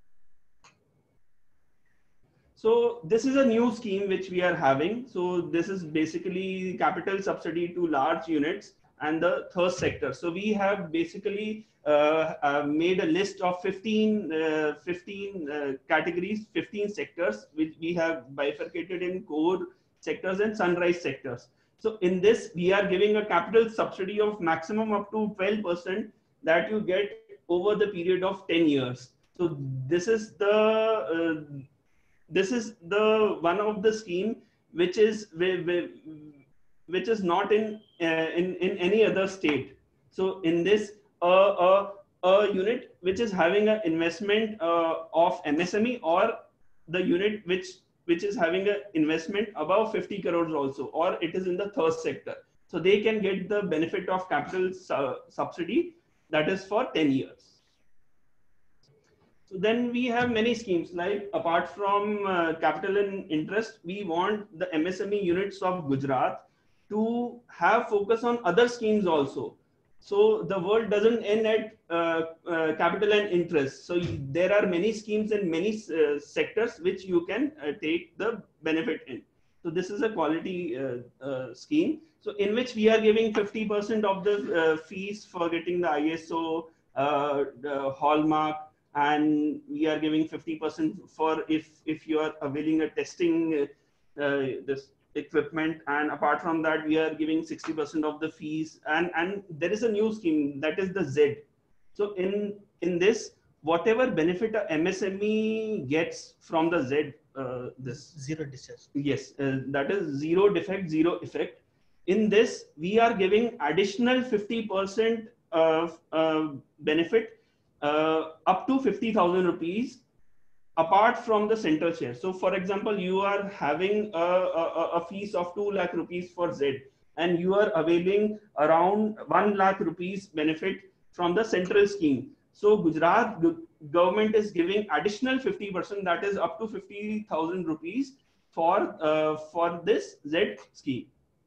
So this is a new scheme which we are having. So this is basically capital subsidy to large units and the third sector. So we have basically uh, uh, made a list of fifteen, uh, fifteen uh, categories, fifteen sectors, which we have bifurcated in core sectors and sunrise sectors. So in this, we are giving a capital subsidy of maximum up to twelve percent that you get over the period of ten years. So this is the uh, this is the one of the scheme which is which is not in uh, in in any other state. So in this uh, uh, a unit which is having an investment uh, of M S M E, or the unit which which is having an investment above fifty crores also, or it is in the third sector, so they can get the benefit of capital su subsidy that is for ten years. So then we have many schemes, like apart from uh, capital and interest, we want the M S M E units of Gujarat to have focus on other schemes also. So the world doesn't end at uh, uh, capital and interest. So there are many schemes in many uh, sectors which you can uh, take the benefit in. So this is a quality uh, uh, scheme. So in which we are giving fifty percent of the uh, fees for getting the I S O, uh, the hallmark, and we are giving fifty percent for if if you are availing a testing uh, this equipment, and apart from that we are giving sixty percent of the fees, and and there is a new scheme, that is the Z. So in in this, whatever benefit a M S M E gets from the Z, uh, this zero discharge, yes, uh, that is zero defect, zero effect. In this, we are giving additional fifty percent uh, uh, benefit uh, up to fifty thousand rupees apart from the central share. So for example, you are having a, a, a fees of two lakh rupees for Z, and you are availing around one lakh rupees benefit from the central scheme. So Gujarat government is giving additional fifty percent, that is up to fifty thousand rupees for, uh, for this Z scheme.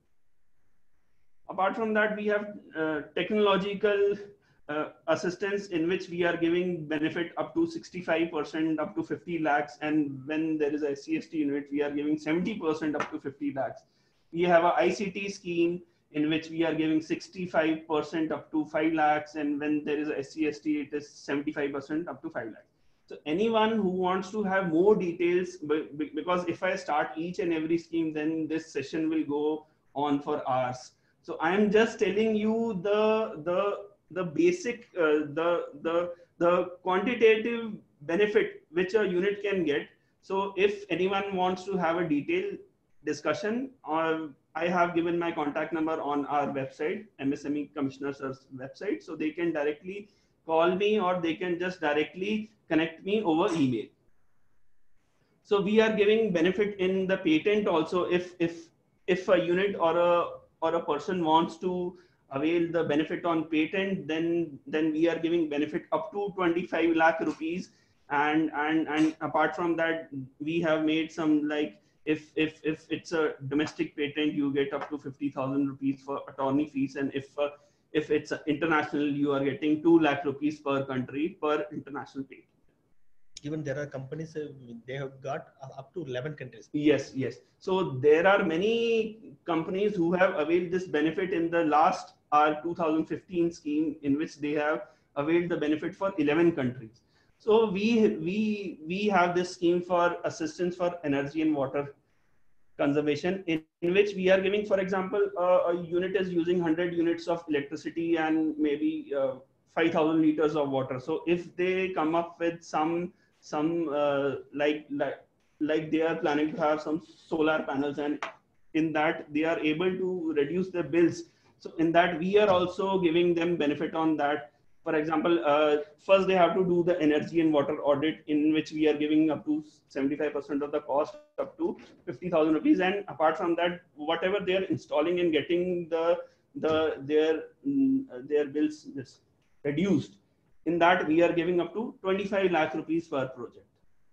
Apart from that, we have uh, technological uh, assistance in which we are giving benefit up to sixty-five percent up to fifty lakhs. And when there is a S C S T unit, we are giving seventy percent up to fifty lakhs. We have a I C T scheme in which we are giving sixty-five percent up to five lakhs. And when there is a S C S T, it is seventy-five percent up to five lakhs. So anyone who wants to have more details, because if I start each and every scheme, then this session will go on for hours. So I am just telling you the, the, the basic, uh, the, the, the quantitative benefit which a unit can get. So if anyone wants to have a detailed discussion, or I have given my contact number on our website, M S M E Commissioner's website, so they can directly call me, or they can just directly connect me over email. So we are giving benefit in the patent also. If if if a unit or a or a person wants to avail the benefit on patent, then then we are giving benefit up to twenty-five lakh rupees. And and and apart from that, we have made some, like, if if if it's a domestic patent, you get up to fifty thousand rupees for attorney fees, and if uh, if it's international, you are getting two lakh rupees per country per international patent. Even there are companies, uh, they have got up to eleven countries. Yes, yes. So there are many companies who have availed this benefit in the last our two thousand fifteen scheme, in which they have availed the benefit for eleven countries. So we we we have this scheme for assistance for energy and water conservation, in, in which we are giving, for example, uh, a unit is using one hundred units of electricity and maybe uh, five thousand liters of water. So if they come up with some some uh, like like like they are planning to have some solar panels, and in that they are able to reduce their bills. So in that we are also giving them benefit on that. For example, uh, first they have to do the energy and water audit, in which we are giving up to seventy-five percent of the cost, up to fifty thousand rupees. And apart from that, whatever they are installing and getting the the their mm, their bills reduced, in that we are giving up to twenty-five lakh rupees per project.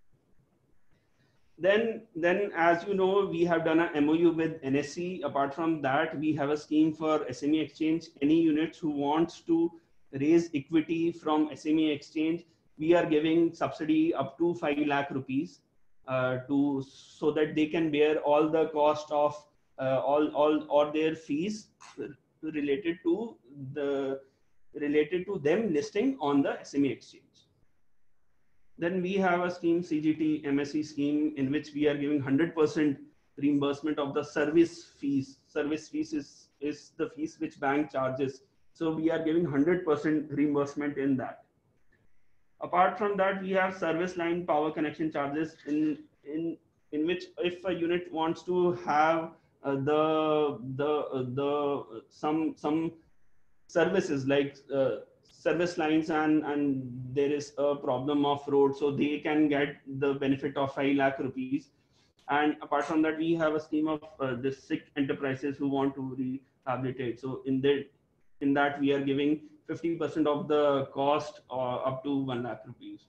Then, then as you know, we have done an M O U with N S C. Apart from that, we have a scheme for S M E Exchange. Any units who wants to raise equity from S M E Exchange, we are giving subsidy up to five lakh rupees uh, to so that they can bear all the cost of uh, all all or their fees related to the related to them listing on the S M E Exchange. Then we have a scheme, C G T M S C scheme, in which we are giving one hundred percent reimbursement of the service fees. Service fees is, is the fees which bank charges. So we are giving one hundred percent reimbursement in that. Apart from that, we have service line power connection charges, in, in, in which if a unit wants to have uh, the, the, uh, the, some, some services like uh, service lines, and and there is a problem of road, so they can get the benefit of five lakh rupees. And apart from that, we have a scheme of uh, the sick enterprises who want to rehabilitate. So in that in that we are giving fifty percent of the cost, uh, up to one lakh rupees.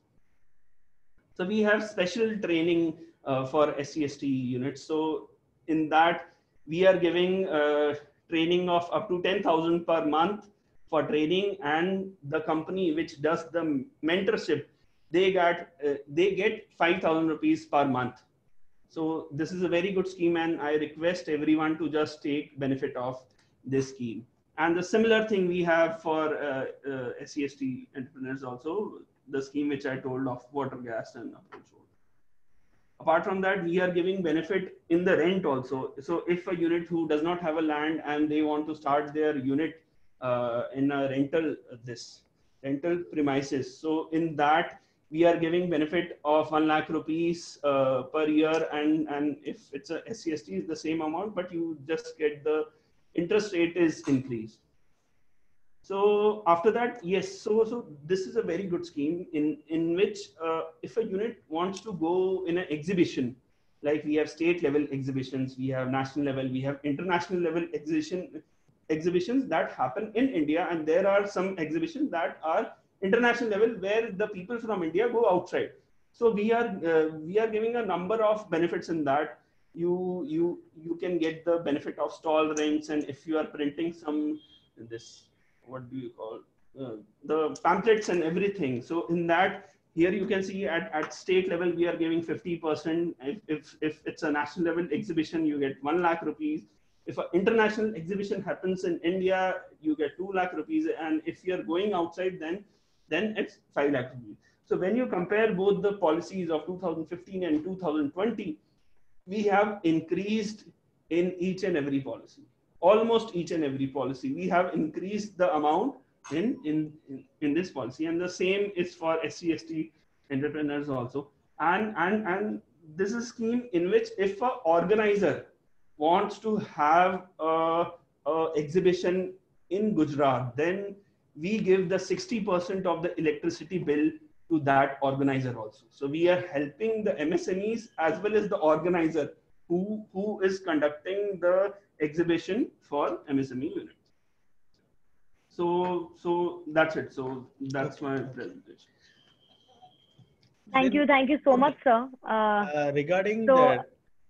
So we have special training uh, for S C S T units. So in that we are giving uh, training of up to ten thousand per month for training, and the company which does the mentorship, they get uh, they get five thousand rupees per month. So this is a very good scheme, and I request everyone to just take benefit of this scheme. And the similar thing we have for uh, uh, S C S T entrepreneurs also, the scheme which I told of water, gas, and approach road. Apart from that, we are giving benefit in the rent also. So if a unit who does not have a land and they want to start their unit Uh, in a rental uh, this rental premises, so in that we are giving benefit of one lakh rupees uh, per year, and and if it's a S C S T, is the same amount, but you just get the interest rate is increased. So after that, yes, so so this is a very good scheme in, in which uh, if a unit wants to go in an exhibition, like we have state level exhibitions, we have national level, we have international level exhibition exhibitions that happen in India, and there are some exhibitions that are international level where the people from India go outside. So we are uh, we are giving a number of benefits in that. You you you can get the benefit of stall rents, and if you are printing some this, what do you call uh, the pamphlets and everything. So in that, here you can see at, at state level, we are giving fifty percent. If, if, if it's a national level exhibition, you get one lakh rupees. If an international exhibition happens in India, you get two lakh rupees. And if you're going outside, then, then it's five lakh rupees. So when you compare both the policies of two thousand fifteen and two thousand twenty, we have increased in each and every policy. Almost each and every policy, we have increased the amount in, in, in, in this policy. And the same is for S C S T entrepreneurs also. And, and, and this is a scheme in which if an organizer wants to have a, a exhibition in Gujarat, then we give the sixty percent of the electricity bill to that organizer also. So we are helping the M S M Es as well as the organizer who, who is conducting the exhibition for M S M E units. So, so that's it. So that's my presentation. Thank you. Thank you so much, sir. Uh, uh, regarding so, the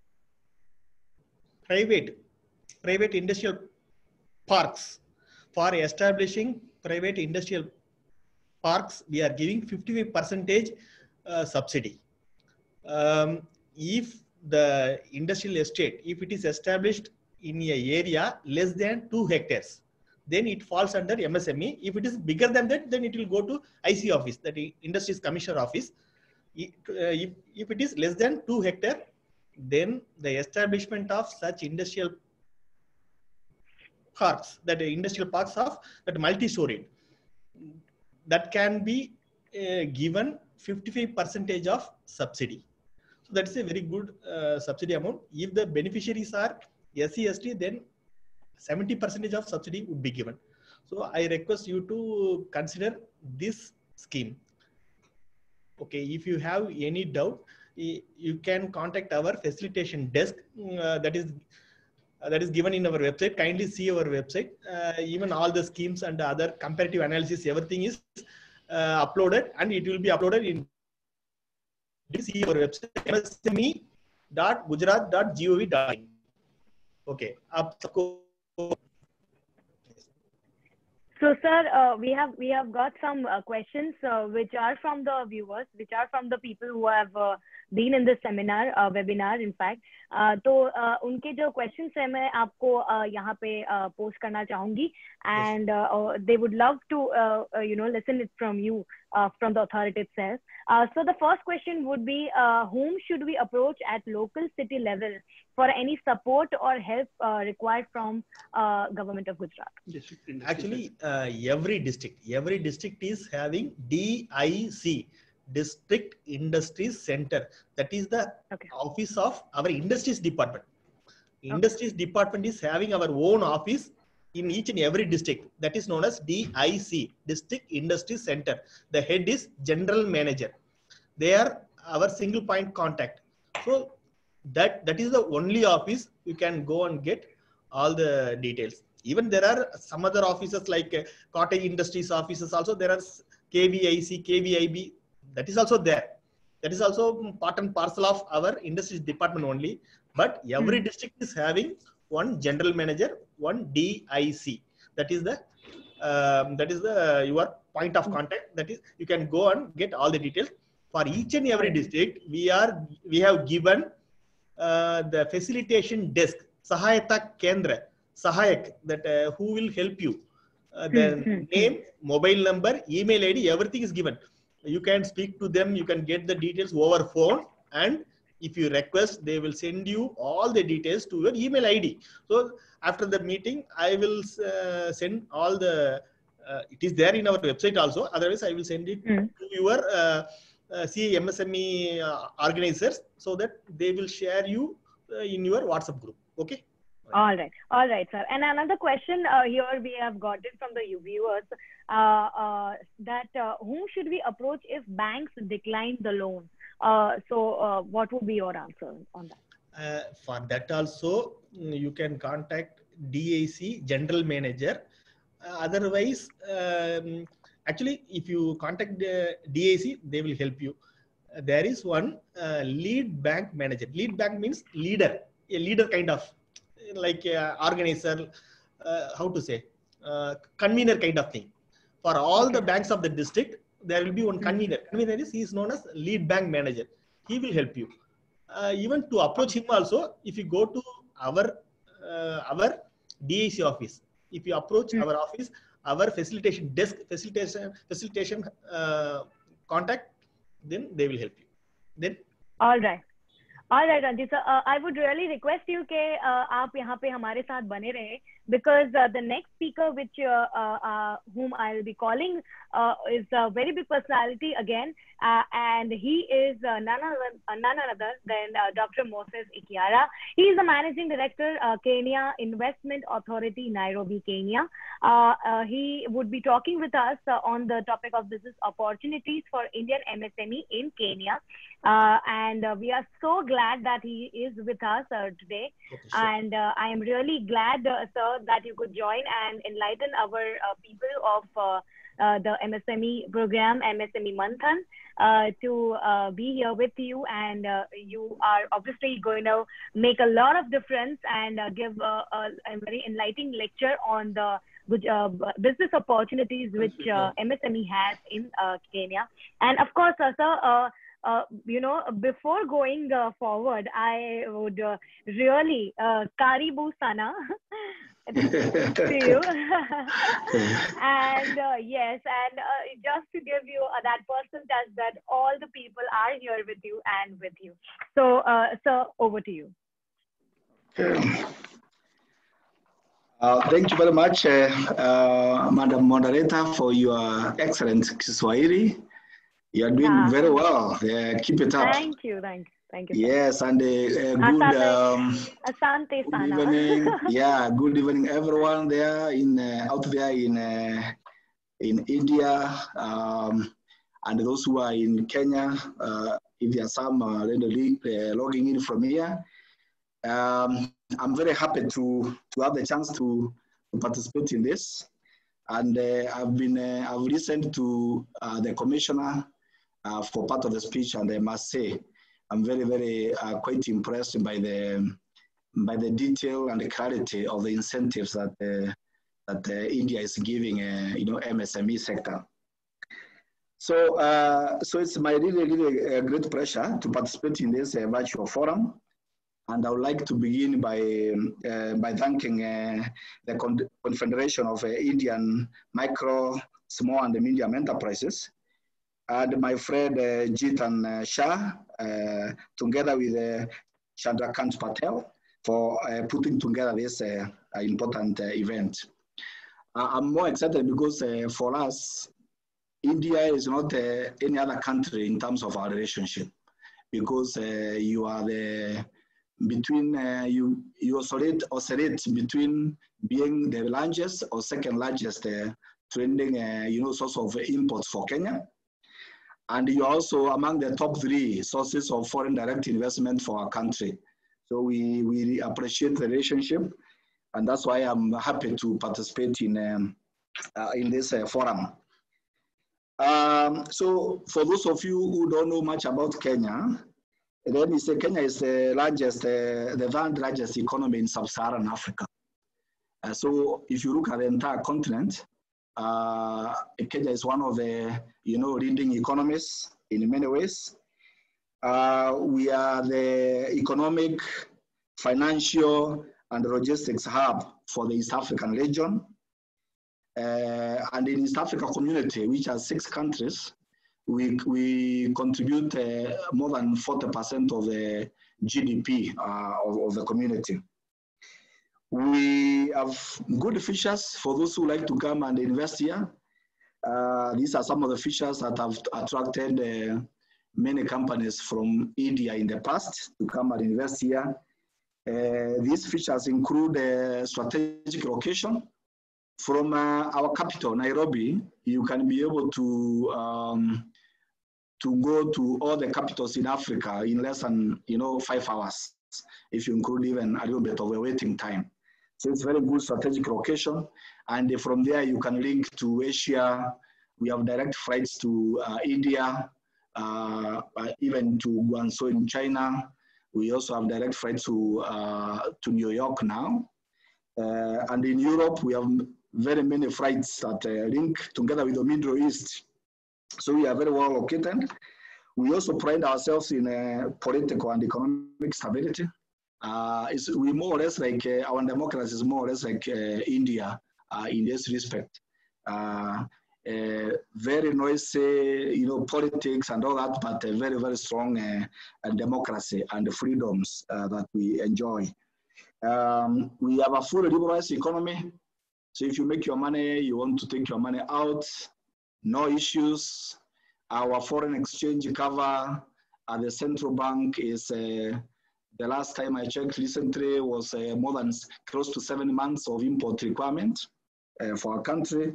private, private industrial parks, for establishing private industrial parks, we are giving fifty-five percent uh, subsidy. Um, if the industrial estate, if it is established in a area less than two hectares, then it falls under M S M E. If it is bigger than that, then it will go to I C office, that is Industries Commissioner office. If, uh, if, if it is less than two hectare, then the establishment of such industrial parks, that industrial parks of that multi-storied, that can be uh, given fifty-five percent of subsidy. So that's a very good uh, subsidy amount. If the beneficiaries are S C S T, then seventy percent of subsidy would be given. So I request you to consider this scheme. Okay, if you have any doubt, you can contact our facilitation desk uh, that is uh, that is given in our website. Kindly see our website. Uh, even all the schemes and other comparative analysis, everything is uh, uploaded, and it will be uploaded in see our website m s m e dot gujarat dot gov dot in. Okay. So, sir, uh, we have we have got some uh, questions uh, which are from the viewers, which are from the people who have uh, been in this seminar, uh, webinar, in fact. Uh, तो uh, उनके जो questions हैं मैं आपको uh, यहाँ पे uh, post करना चाहूँगी, and uh, uh, they would love to uh, uh, you know listen it from you, uh, from the authority itself. Uh, so the first question would be, uh, whom should we approach at local city level for any support or help uh, required from uh, government of Gujarat? Actually, uh, every district, every district is having D I C, District Industries Center. That is the okay. office of our Industries Department. Industries okay. Department is having our own office in each and every district. That is known as D I C, District Industries Center. The head is General Manager. They are our single point contact. So that, that is the only office you can go and get all the details. Even there are some other offices like uh, cottage industries offices also. There are K V I C, K V I B. That is also there. That is also part and parcel of our industries department only. But every hmm. district is having one general manager, one D I C. That is the um, that is the uh, your point of contact. That is, you can go and get all the details. For each and every district, we are we have given uh, the facilitation desk, Sahayata Kendra, Sahayak, that uh, who will help you. Uh, the name, mobile number, email I D, everything is given. You can speak to them, you can get the details over phone, and if you request, they will send you all the details to your email I D. So after the meeting, I will uh, send all the, uh, it is there in our website also. Otherwise, I will send it mm. to your uh, uh, C M S M E uh, organizers so that they will share you uh, in your WhatsApp group. Okay. All right, all right, sir. And another question uh, here we have got it from the viewers uh, uh, that uh, whom should we approach if banks decline the loan? Uh, so, uh, what would be your answer on that? Uh, for that also, you can contact D I C General Manager. Uh, otherwise, um, actually, if you contact the D I C, they will help you. Uh, there is one uh, lead bank manager. Lead bank means leader, a leader kind of. Like uh, organizer, uh, how to say, uh, convener kind of thing. For all okay. the banks of the district, there will be one convener. Convener is he is known as lead bank manager. He will help you. Uh, even to approach him also, if you go to our uh, our D I C office, if you approach mm-hmm. our office, our facilitation desk, facilitation facilitation uh, contact, then they will help you. Then. All right. All right, Ranjit sir. Uh, I would really request you कि uh, आप यहाँ पे हमारे साथ बने रहे because uh, the next speaker which uh, uh, uh, whom I'll be calling uh, is a very big personality again, uh, and he is uh, none other, uh, none other than uh, Doctor Moses Ikiara. He is the managing director, uh, Kenya Investment Authority, Nairobi, Kenya. Uh, uh, he would be talking with us uh, on the topic of business opportunities for Indian M S M E in Kenya, uh, and uh, we are so glad that he is with us uh, today. Okay, sure. And uh, I am really glad, uh, sir, that you could join and enlighten our uh, people of uh, uh, the M S M E program, M S M E Manthan, uh, to uh, be here with you. And uh, you are obviously going to make a lot of difference and uh, give uh, a, a very enlightening lecture on the uh, business opportunities which uh, M S M E has in uh, Kenya. And of course, uh, sir, uh, Uh, you know, before going uh, forward, I would uh, really uh, karibu sana to you. And uh, yes, and uh, just to give you uh, that person touch that all the people are here with you and with you. So, uh, sir, over to you. Okay. Uh, thank you very much, uh, uh, Madam Moderator, for your excellent Kiswahili. You are doing ah. very well. Uh, keep it up. Thank you, thank you, thank you. Yes, and uh, uh, good, um, Asante sana. good evening. Yeah, good evening, everyone there in uh, out there in uh, in India, um, and those who are in Kenya. Uh, if there are some uh, uh, logging in from here, um, I'm very happy to to have the chance to, to participate in this. And uh, I've been uh, I've listened to uh, the commissioner. Uh, for part of the speech, and I must say, I'm very, very uh, quite impressed by the by the detail and the clarity of the incentives that uh, that uh, India is giving, uh, you know, M S M E sector. So, uh, so it's my really, really uh, great pleasure to participate in this uh, virtual forum, and I would like to begin by uh, by thanking uh, the Con Confederation of uh, Indian Micro, Small, and Medium Enterprises. And my friend uh, Jitan uh, Shah, uh, together with uh, Chandrakant Patel, for uh, putting together this uh, important uh, event. Uh, I'm more excited because uh, for us, India is not uh, any other country in terms of our relationship, because uh, you are the between uh, you you oscillate oscillate between being the largest or second largest uh, trending uh, you know source of imports for Kenya. And you're also among the top three sources of foreign direct investment for our country. So we, we appreciate the relationship, and that's why I'm happy to participate in, um, uh, in this uh, forum. Um, so for those of you who don't know much about Kenya, then you say Kenya is the largest, uh, the third largest economy in sub-Saharan Africa. Uh, so if you look at the entire continent, Uh, Kenya is one of the, you know, leading economies in many ways. Uh, we are the economic, financial, and logistics hub for the East African region. Uh, and in East Africa community, which has six countries, we, we contribute uh, more than forty percent of the G D P uh, of, of the community. We have good features for those who like to come and invest here. Uh, these are some of the features that have attracted uh, many companies from India in the past to come and invest here. Uh, these features include a strategic location. From uh, our capital, Nairobi, you can be able to um, to go to all the capitals in Africa in less than you know five hours, if you include even a little bit of a waiting time. So it's very good strategic location, and from there you can link to Asia. We have direct flights to uh, India, uh, even to Guangzhou in China. We also have direct flights to uh, to New York now, uh, and in Europe we have very many flights that uh, link together with the Middle East. So we are very well located. We also pride ourselves in uh, political and economic stability. Uh, it's, we more or less like, uh, our democracy is more or less like uh, India uh, in this respect. Uh, uh, very noisy, you know, politics and all that, but a very, very strong uh, democracy and the freedoms uh, that we enjoy. Um, we have a fully liberalized economy. So if you make your money, you want to take your money out, no issues. Our foreign exchange cover at the central bank is, uh, the last time I checked recently, was uh, more than close to seven months of import requirement uh, for our country.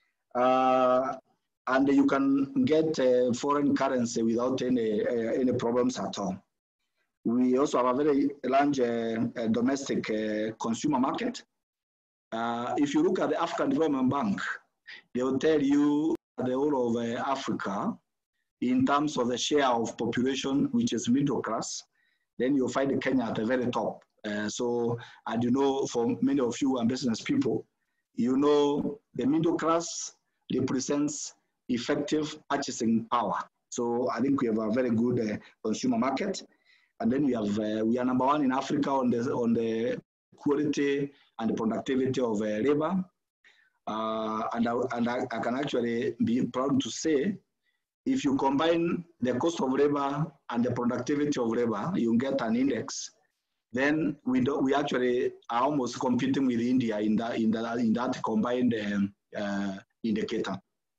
Uh, and you can get uh, foreign currency without any, uh, any problems at all. We also have a very large uh, uh, domestic uh, consumer market. Uh, if you look at the African Development Bank, they will tell you the whole of uh, Africa, in terms of the share of population, which is middle class, then you'll find Kenya at the very top. Uh, so, and you know, for many of you and business people, you know, the middle class represents effective purchasing power. So I think we have a very good uh, consumer market. And then we have, uh, we are number one in Africa on the, on the quality and the productivity of uh, labor. Uh, and I, and I, I can actually be proud to say, if you combine the cost of labor and the productivity of labor, you get an index. Then we do, we actually are almost competing with India in that in that in that combined um, uh, indicator.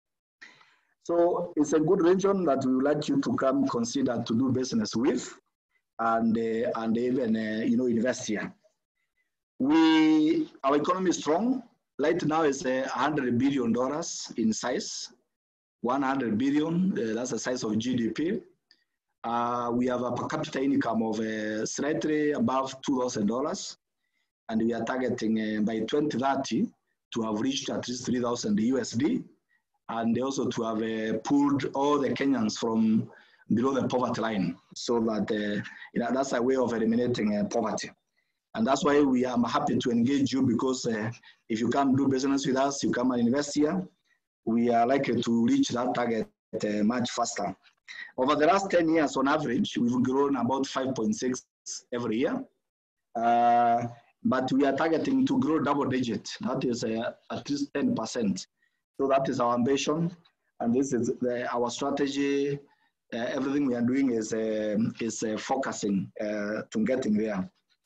So it's a good region that we would like you to come consider to do business with, and uh, and even uh, you know invest here. We our economy is strong. Right now it's a hundred billion dollars in size. one hundred billion. Uh, that's the size of G D P. Uh, we have a per capita income of uh, slightly above two thousand dollars, and we are targeting uh, by twenty thirty to have reached at least three thousand U S D, and also to have uh, pulled all the Kenyans from below the poverty line, so that uh, you know, that's a way of eliminating uh, poverty. And that's why we are happy to engage you, because uh, if you come do business with us, you come and invest here, we are likely to reach that target uh, much faster. Over the last ten years, on average, we've grown about five point six every year. Uh, but we are targeting to grow double digit. That is uh, at least ten percent. So that is our ambition. And this is the, our strategy. Uh, everything we are doing is, uh, is uh, focusing uh, to getting there.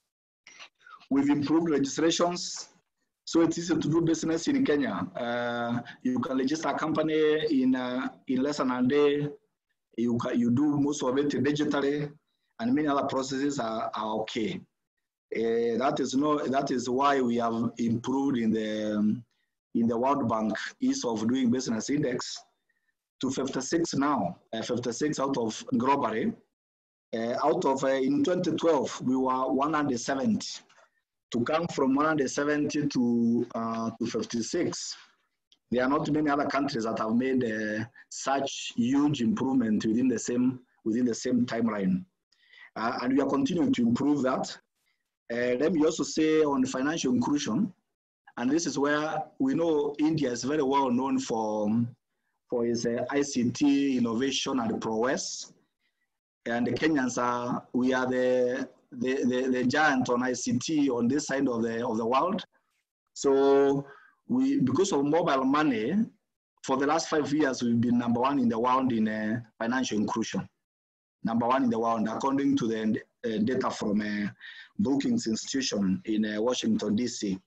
We've improved registrations. So it's easy to do business in Kenya. Uh, you can register a company in, uh, in less than a day. You, can, you do most of it digitally, and many other processes are, are okay. Uh, that is no. That is why we have improved in the um, in the World Bank Ease of Doing Business Index to fifty-six now. Uh, fifty-six out of globally. Uh, out of uh, in twenty twelve we were one hundred seventy. To come from one hundred seventy to uh, to fifty-six. There are not many other countries that have made uh, such huge improvement within the same within the same timeline, uh, and we are continuing to improve that. Uh, let me also say on financial inclusion, and this is where we know India is very well known for for its uh, I C T innovation and prowess, and the Kenyans are we are the the, the the giant on I C T on this side of the of the world. So we, because of mobile money, for the last five years, we've been number one in the world in uh, financial inclusion. Number one in the world, according to the uh, data from uh, Brookings Institution in uh, Washington, D C.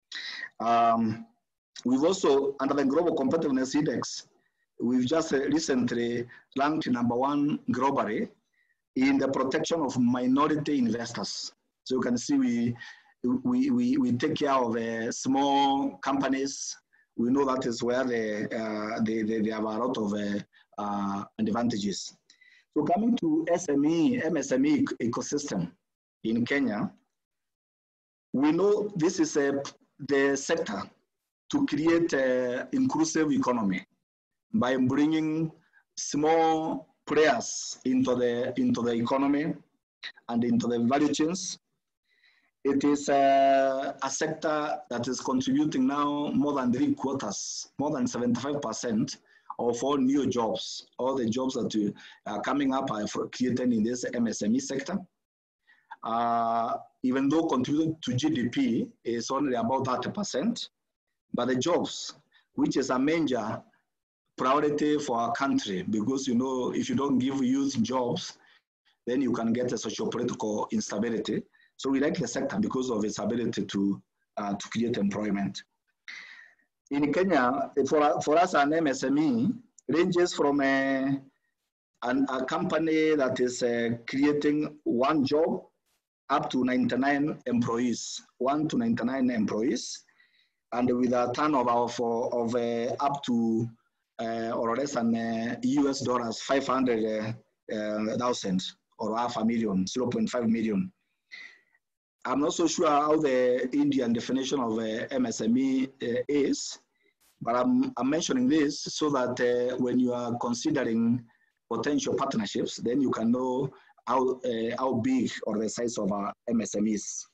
Um, we've also, under the Global Competitiveness Index, we've just uh, recently ranked number one globally in the protection of minority investors. So you can see we, we, we, we take care of uh, small companies. We know that is where they, uh, they, they, they have a lot of uh, uh, advantages. So coming to S M E, M S M E ecosystem in Kenya, we know this is a, the sector to create an inclusive economy by bringing small players into the, into the economy and into the value chains. It is a, a sector that is contributing now more than three quarters, more than seventy-five percent of all new jobs. All the jobs that are coming up are created in this M S M E sector. Uh, even though contributing to G D P is only about thirty percent, but the jobs, which is a major priority for our country, because you know, if you don't give youth jobs, then you can get a socio-political instability. So we like the sector because of its ability to, uh, to create employment. In Kenya, for, for us, an M S M E ranges from a, an, a company that is uh, creating one job up to ninety-nine employees, one to ninety-nine employees, and with a turnover of, of uh, up to uh, or less than uh, U S dollars five hundred thousand or half a million, zero point five million. I'm not so sure how the Indian definition of uh, M S M E uh, is, but I'm, I'm mentioning this so that uh, when you are considering potential partnerships, then you can know how, uh, how big or the size of our M S M Es.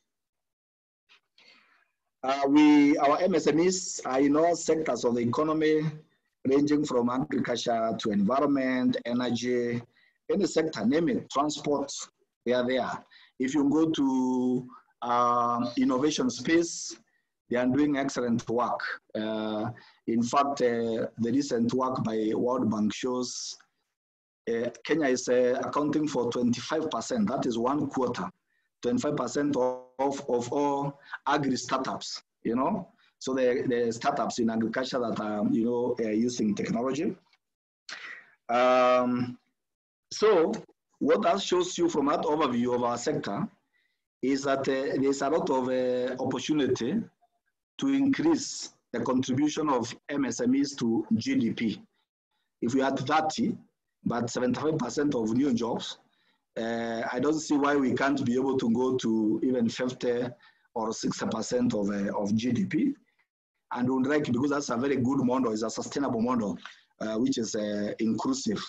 Uh, we, our M S M Es are in all sectors of the economy, ranging from agriculture to environment, energy, any sector, name it, transport, they are there. If you go to uh, innovation space, they are doing excellent work. Uh, in fact, uh, the recent work by World Bank shows uh, Kenya is uh, accounting for twenty-five percent, that is one quarter, twenty-five percent of, of all agri-startups, you know? So the, the startups in agriculture that are, you know, are using technology. Um, so what that shows you from that overview of our sector is that uh, there's a lot of uh, opportunity to increase the contribution of M S M Es to G D P. If we had thirty, but seventy-five percent of new jobs, uh, I don't see why we can't be able to go to even fifty or sixty percent of, uh, of G D P. And would like, because that's a very good model, it's a sustainable model, uh, which is uh, inclusive.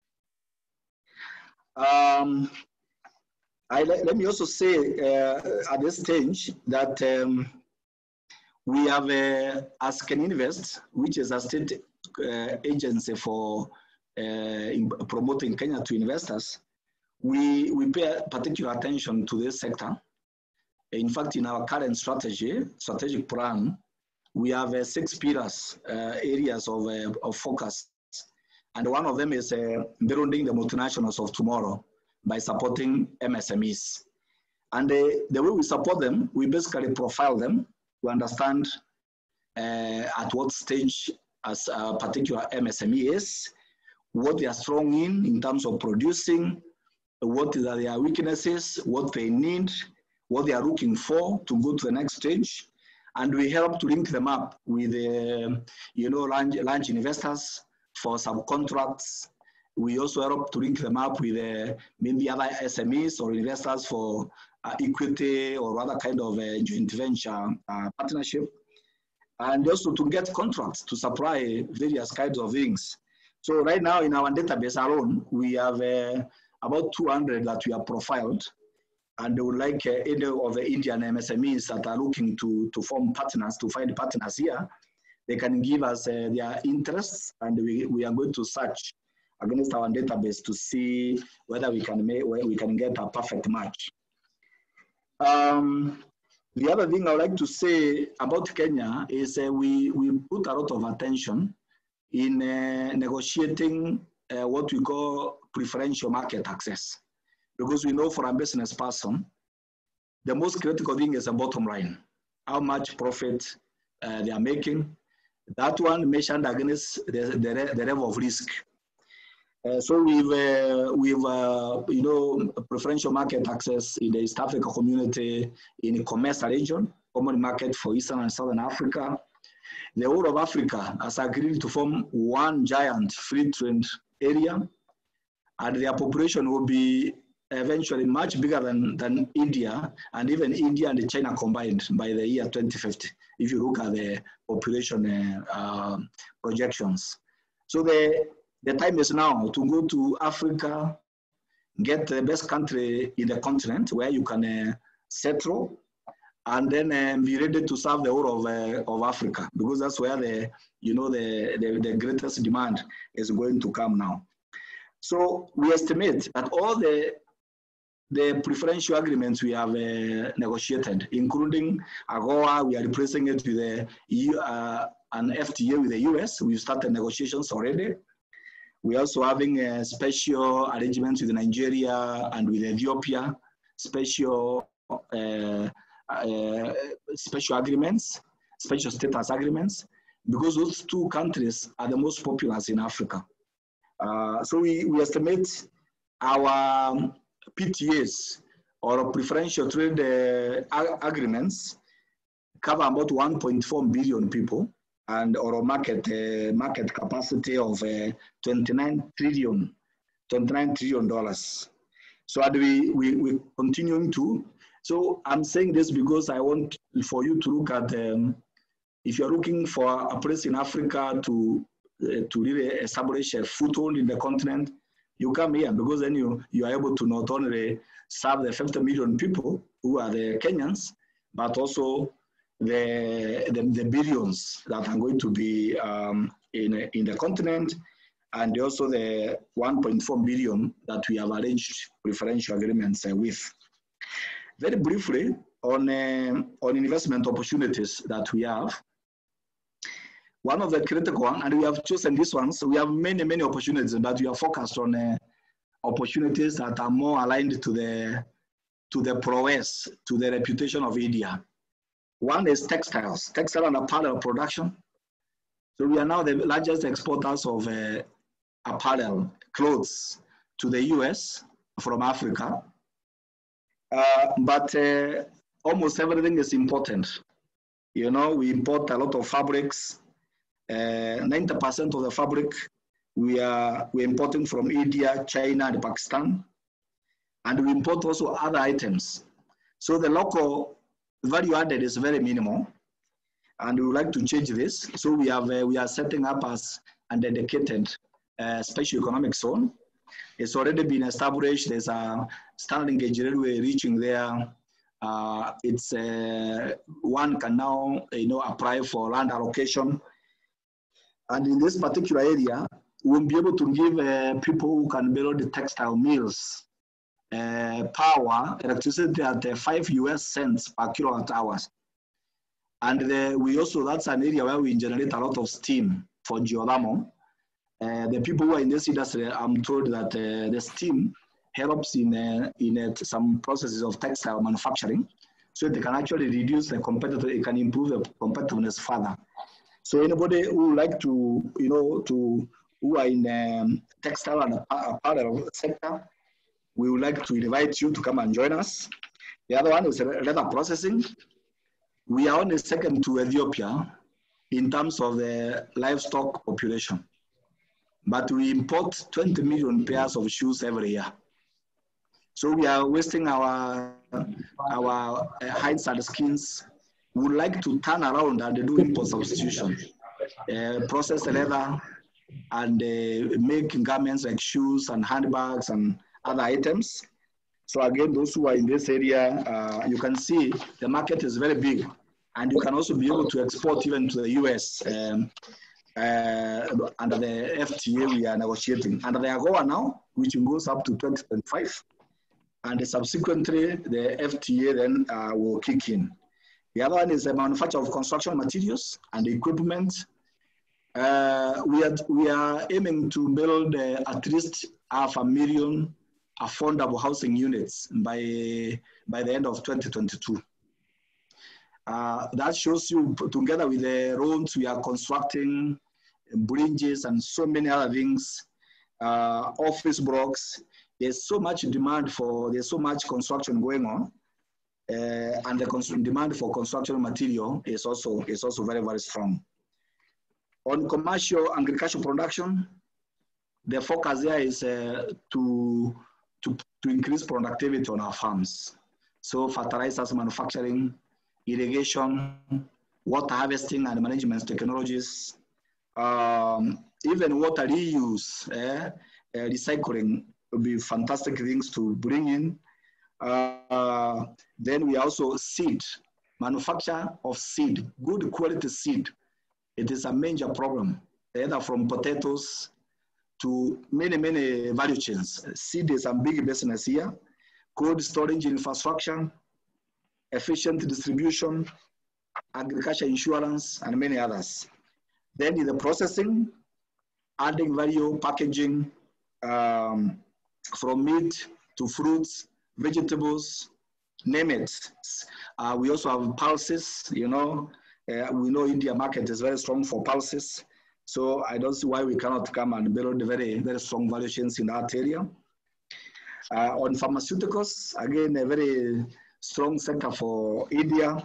Um, I, let me also say uh, at this stage that um, we have, uh, as Keninvest, which is a state uh, agency for uh, promoting Kenya to investors, we, we pay particular attention to this sector. In fact, in our current strategy, strategic plan, we have uh, six pillars, uh, areas of, uh, of focus. And one of them is uh, building the multinationals of tomorrow by supporting M S M Es. And uh, the way we support them, we basically profile them to understand uh, at what stage as a particular M S M E is, what they are strong in, in terms of producing, what are their weaknesses, what they need, what they are looking for to go to the next stage. And we help to link them up with, uh, you know, large, large investors for subcontracts. We also help to link them up with uh, maybe other S M Es or investors for uh, equity or other kind of uh, joint venture uh, partnership. And also to get contracts to supply various kinds of things. So right now in our database alone, we have uh, about two hundred that we have profiled. And they would like uh, any of the Indian M S M Es that are looking to, to form partners, to find partners here, they can give us uh, their interests, and we, we are going to search against our database to see whether we can make, where we can get a perfect match. Um, the other thing I would like to say about Kenya is uh, we, we put a lot of attention in uh, negotiating uh, what we call preferential market access. Because we know for a business person, the most critical thing is the bottom line, how much profit uh, they are making. That one measured against the, the, the level of risk. Uh, so we've, uh, we've uh, you know, preferential market access in the East Africa community, in the COMESA region, common market for Eastern and Southern Africa. The whole of Africa has agreed to form one giant free trade area, and their population will be eventually much bigger than, than India, and even India and China combined by the year twenty fifty, if you look at the population uh, uh, projections. So the, the time is now to go to Africa, get the best country in the continent where you can uh, settle, and then uh, be ready to serve the whole of, uh, of Africa, because that's where the, you know, the, the, the greatest demand is going to come now. So we estimate that all the the preferential agreements we have uh, negotiated, including AGOA, we are replacing it with a, uh, an F T A with the U S. We've started negotiations already. We're also having a special arrangements with Nigeria and with Ethiopia, special uh, uh, special agreements, special status agreements, because those two countries are the most populous in Africa. Uh, so we, we estimate our P T As, or preferential trade uh, ag agreements, cover about one point four billion people, and our market uh, market capacity of uh, twenty-nine trillion dollars. So and we we we continuing to. So I'm saying this because I want for you to look at um, if you're looking for a place in Africa to uh, to really establish a foothold in the continent. You come here because then you, you are able to not only serve the fifty million people who are the Kenyans, but also the, the, the billions that are going to be um, in, in the continent, and also the one point four billion that we have arranged preferential agreements uh, with. Very briefly on, uh, on investment opportunities that we have. One of the critical ones, and we have chosen this one, so we have many, many opportunities, but we are focused on uh, opportunities that are more aligned to the, to the prowess, to the reputation of India. One is textiles, textile and apparel production. So we are now the largest exporters of uh, apparel, clothes to the U S from Africa. Uh, but uh, almost everything is important. You know, we import a lot of fabrics. ninety percent uh, of the fabric we are we're importing from India, China, and Pakistan. And we import also other items. So the local value added is very minimal. And we would like to change this. So we have uh, we are setting up as a dedicated uh, special economic zone. It's already been established. There's a standing gauge railway reaching there. Uh, it's uh, one can now you know apply for land allocation. And in this particular area, we'll be able to give uh, people who can build the textile mills uh, power, electricity at uh, five U S cents per kilowatt hours. And the, we also, that's an area where we generate a lot of steam for geothermal. Uh, the people who are in this industry, I'm told that uh, the steam helps in, uh, in uh, some processes of textile manufacturing. So they can actually reduce the competitive, it can improve the competitiveness further. So anybody who would like to, you know, to, who are in the um, textile and apparel sector, we would like to invite you to come and join us. The other one is leather processing. We are only second to Ethiopia in terms of the livestock population, but we import twenty million pairs of shoes every year. So we are wasting our, our hides and skins. We would like to turn around and do import substitution, uh, process the leather, and uh, make garments like shoes and handbags and other items. So again, those who are in this area, uh, you can see the market is very big, and you can also be able to export even to the U S um, uh, under the F T A we are negotiating. Under the AGOA now, which goes up to twenty twenty-five, and subsequently the F T A then uh, will kick in. The other one is the manufacture of construction materials and equipment. Uh, we, are, we are aiming to build uh, at least half a million affordable housing units by, by the end of twenty twenty-two. Uh, that shows you, together with the roads we are constructing, bridges and so many other things, uh, office blocks. There's so much demand for, there's so much construction going on. Uh, and the demand for construction material is also, is also very, very strong. On commercial agricultural production, the focus there is uh, to, to, to increase productivity on our farms. So fertilizers manufacturing, irrigation, water harvesting and management technologies, um, even water reuse, eh, uh, recycling will be fantastic things to bring in. Uh, then we also seed, manufacture of seed, good quality seed. It is a major problem, either from potatoes to many, many value chains. Seed is a big business here. Cold storage infrastructure, efficient distribution, agriculture insurance, and many others. Then in the processing, adding value, packaging, um, from meat to fruits, vegetables, name it. Uh, we also have pulses, you know. Uh, we know India market is very strong for pulses. So I don't see why we cannot come and build very, very strong value chains in that area. Uh, on pharmaceuticals, again, a very strong sector for India.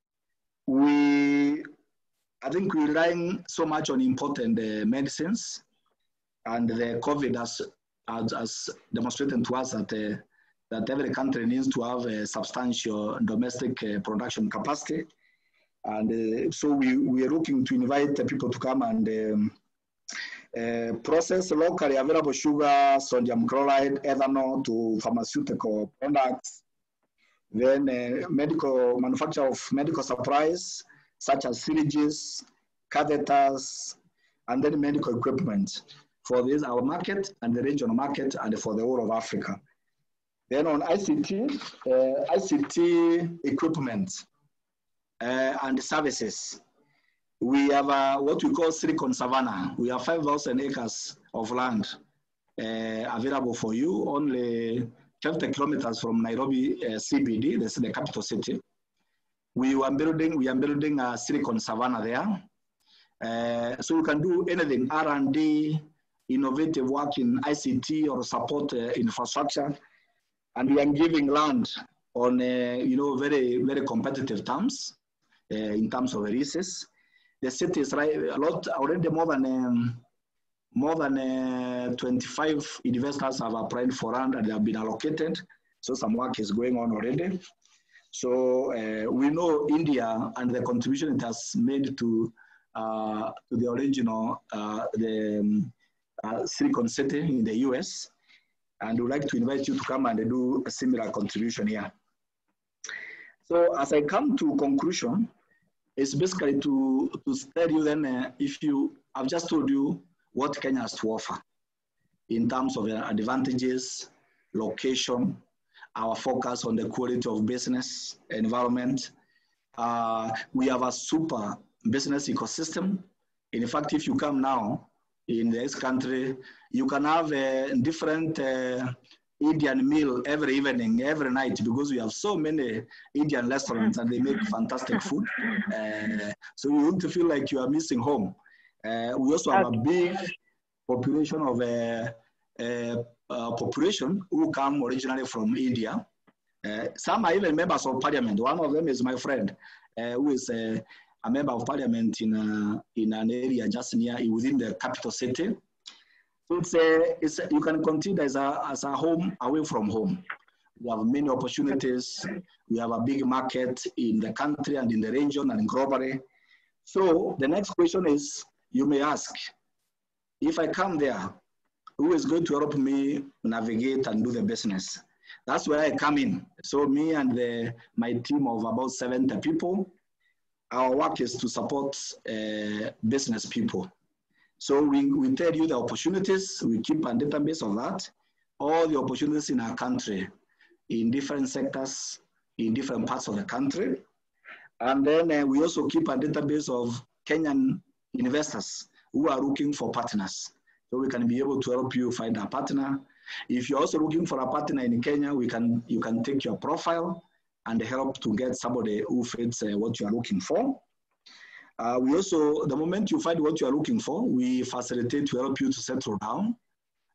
We, I think we're relying so much on important uh, medicines, and the COVID has, has, has demonstrated to us that, uh, that every country needs to have a substantial domestic uh, production capacity. And uh, so we, we are looking to invite the people to come and um, uh, process locally available sugar, sodium chloride, ethanol to pharmaceutical products. Then uh, medical manufacture of medical supplies, such as syringes, catheters, and then medical equipment for this, our market and the regional market and for the whole of Africa. Then on I C T, uh, I C T equipment uh, and services. We have uh, what we call Silicon Savannah. We have five thousand acres of land uh, available for you, only fifty kilometers from Nairobi uh, C B D, this is the capital city. We are building, we are building a Silicon Savannah there. Uh, so you can do anything, R and D, innovative work in I C T or support uh, infrastructure. And we are giving land on, uh, you know, very, very competitive terms uh, in terms of leases. The city is right, a lot, already more than, um, more than uh, twenty-five investors have applied for land and they have been allocated. So some work is going on already. So uh, we know India and the contribution it has made to, uh, to the original, uh, the um, uh, Silicon City in the U S. And we'd like to invite you to come and do a similar contribution here. So as I come to conclusion, it's basically to, to tell you then, uh, if you, I've just told you what Kenya has to offer in terms of uh, advantages, location, our focus on the quality of business environment. Uh, we have a super business ecosystem. In fact, if you come now in this country, you can have a different uh, Indian meal every evening, every night, because we have so many Indian restaurants and they make fantastic food. Uh, so you won't feel like you are missing home. Uh, we also have a big population of uh, uh, uh, population who come originally from India. Uh, some are even members of parliament. One of them is my friend, uh, who is uh, a member of parliament in, a, in an area just near, within the capital city. So it's a, it's a, you can consider as a, as a home away from home. We have many opportunities. We have a big market in the country and in the region and globally. So the next question is, you may ask, if I come there, who is going to help me navigate and do the business? That's where I come in. So me and the, my team of about seventy people, our work is to support uh, business people. So we, we tell you the opportunities, we keep a database of that, all the opportunities in our country, in different sectors, in different parts of the country. And then uh, we also keep a database of Kenyan investors who are looking for partners. So we can be able to help you find a partner. If you're also looking for a partner in Kenya, we can, you can take your profile and help to get somebody who fits uh, what you are looking for. Uh, we also, the moment you find what you are looking for, we facilitate to help you to settle down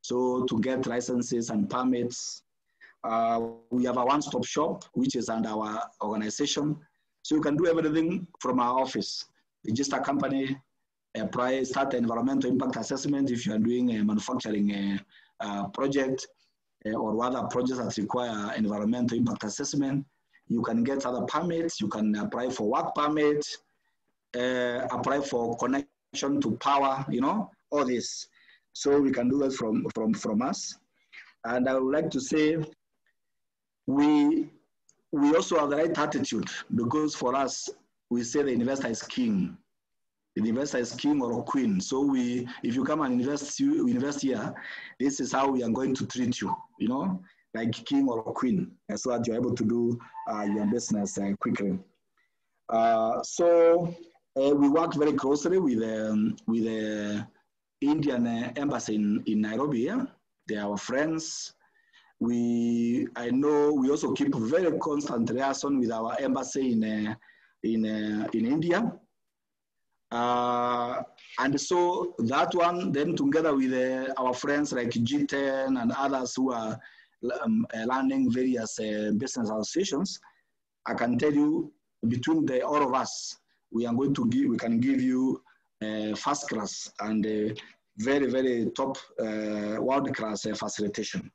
So to get licenses and permits, uh, we have a one-stop shop, which is under our organization. So you can do everything from our office. Register a company, apply, start an environmental impact assessment if you are doing a manufacturing uh, uh, project uh, or other projects that require environmental impact assessment. You can get other permits. You can apply for work permit, uh, apply for connection to power, you know, all this. So we can do that from, from, from us. And I would like to say, we, we also have the right attitude, because for us, we say the investor is king. The investor is king or queen. So we, if you come and invest, you invest here, this is how we are going to treat you, you know, like king or queen, so that you're able to do uh, your business uh, quickly. Uh, so uh, we work very closely with, um, with the Indian uh, embassy in, in Nairobi. Yeah? They are our friends. We, I know we also keep very constant liaison with our embassy in, uh, in, uh, in India. Uh, and so that one, then together with uh, our friends like G ten and others who are um, uh, running various uh, business associations, I can tell you, between the all of us, we are going to give, we can give you uh, first class and uh, very, very top uh, world class uh, facilitation.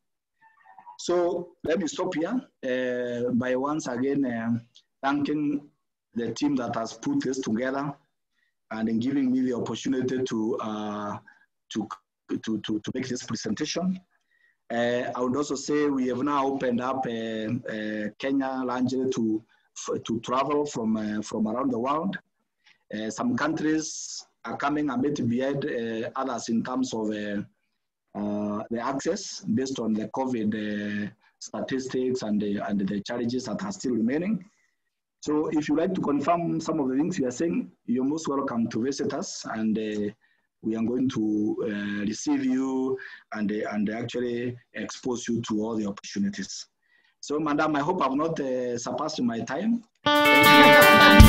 So let me stop here uh, by once again uh, thanking the team that has put this together and in giving me the opportunity to, uh, to, to, to, to make this presentation. Uh, I would also say we have now opened up uh, uh, Kenya largely to, to travel from, uh, from around the world. Uh, some countries are coming a bit behind uh, others in terms of uh, uh, the access based on the COVID uh, statistics and the, and the challenges that are still remaining. So if you like to confirm some of the things we are saying, you're most welcome to visit us, and uh, we are going to uh, receive you and, uh, and actually expose you to all the opportunities. So, Madam, I hope I've not uh, surpassed my time. Thank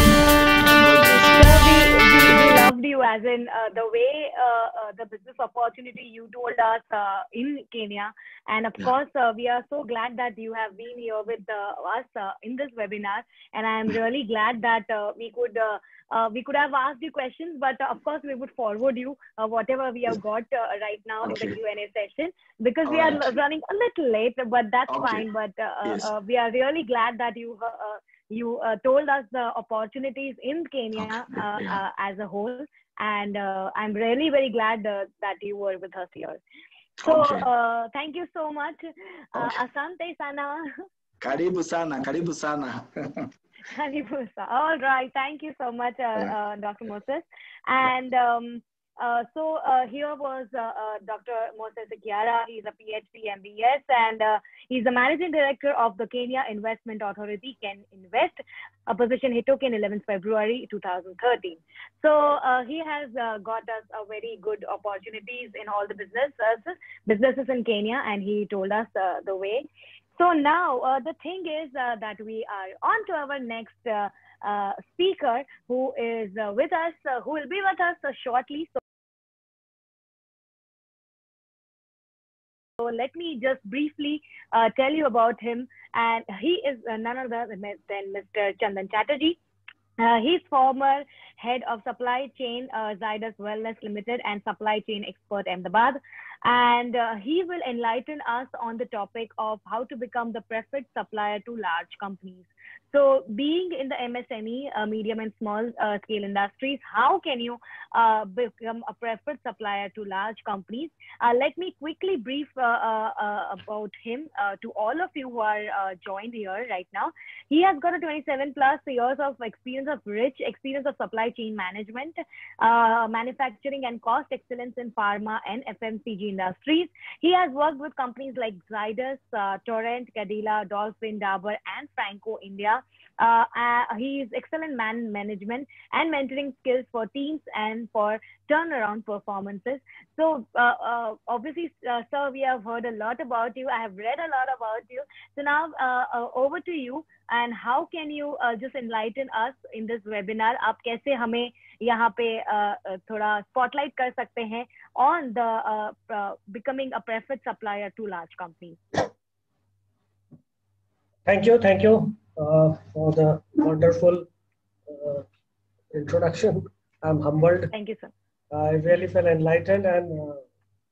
you. we, we loved you, as in uh, the way uh, uh, the business opportunity you told us uh, in Kenya. And of yeah. course, uh, we are so glad that you have been here with uh, us uh, in this webinar. And I'm really glad that uh, we could uh, uh, we could have asked you questions, but uh, of course, we would forward you uh, whatever we have got uh, right now okay. in the Q and A session, because All we right. are running a little late, but that's okay. fine. But uh, yes. uh, we are really glad that you uh, you uh, told us the opportunities in Kenya okay. uh, yeah. uh, as a whole. And uh, I'm really very glad uh, that you were with us here. So okay. uh, thank you so much. Uh, okay. Asante sana. Karibu sana, karibu sana. Karibu sana. All right. Thank you so much, uh, uh, Doctor Moses. And um, uh, so uh, here was uh, uh, Doctor Moses Ikiara. He's a PhD M B S, and uh, he's the Managing Director of the Kenya Investment Authority, Ken Invest, a position he took in eleventh February two thousand thirteen. So uh, he has uh, got us a very good opportunities in all the businesses, businesses in Kenya, and he told us uh, the way. So now uh, the thing is uh, that we are on to our next uh, uh, speaker, who is uh, with us, uh, who will be with us uh, shortly. So So let me just briefly uh, tell you about him. And he is uh, none other than Mister Chandan Chatterjee. Uh, he's former head of supply chain, uh, Zydus Wellness Limited, and supply chain expert Ahmedabad. And uh, he will enlighten us on the topic of how to become the preferred supplier to large companies. So being in the M S M E, uh, medium and small uh, scale industries, how can you uh, become a preferred supplier to large companies? Uh, let me quickly brief uh, uh, uh, about him uh, to all of you who are uh, joined here right now. He has got a twenty-seven plus years of experience, of rich experience of supply chain management, uh, manufacturing and cost excellence in pharma and F M C G industries. He has worked with companies like Zydus, uh, Torrent, Cadila, Dolphin, Dabur, and Franco India. Uh, uh, he is excellent man management and mentoring skills for teams and for turnaround performances. So uh, uh, obviously, uh, sir, we have heard a lot about you. I have read a lot about you. So now uh, uh, over to you. And how can you uh, just enlighten us in this webinar? आप कैसे हमें यहाँ पे uh, थोड़ा spotlight कर सकते हैं on the uh, uh, becoming a preferred supplier to large companies. Thank you, thank you uh, for the wonderful uh, introduction. I'm humbled. Thank you, sir. I really feel enlightened and uh,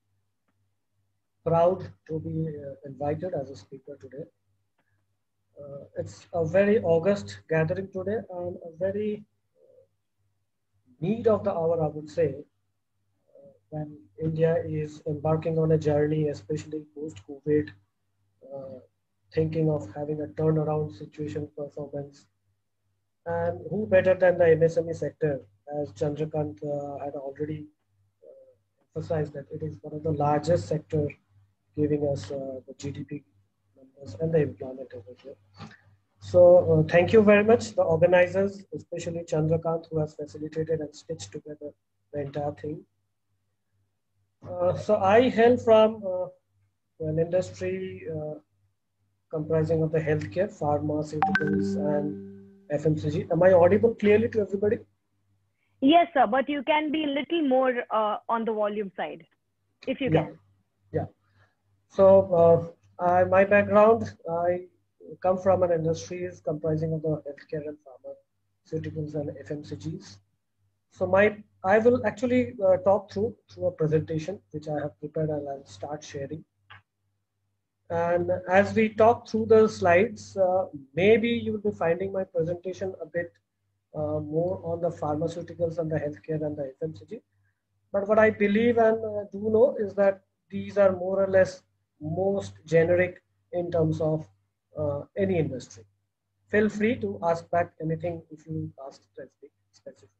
proud to be uh, invited as a speaker today. Uh, it's a very august gathering today and a very need of the hour, I would say, uh, when India is embarking on a journey, especially post-COVID, uh, thinking of having a turnaround situation performance. And who better than the M S M E sector, as Chandrakant uh, had already uh, emphasized that it is one of the largest sector giving us uh, the G D P numbers and the employment over here. So uh, thank you very much, the organizers, especially Chandrakant, who has facilitated and stitched together the entire thing. Uh, so I hail from uh, an industry uh, comprising of the healthcare, pharmaceuticals, and F M C G. Am I audible clearly to everybody? Yes, sir, but you can be a little more uh, on the volume side, if you Yeah. can. Yeah. So uh, I, my background, I come from an industry comprising of the healthcare and pharmaceuticals and F M C Gs. So my, I will actually uh, talk through through a presentation which I have prepared and I'll start sharing. And as we talk through the slides, uh, maybe you will be finding my presentation a bit uh, more on the pharmaceuticals and the healthcare and the F M C G. But what I believe and uh, do know is that these are more or less most generic in terms of uh, any industry. Feel free to ask back anything if you ask specific. specific.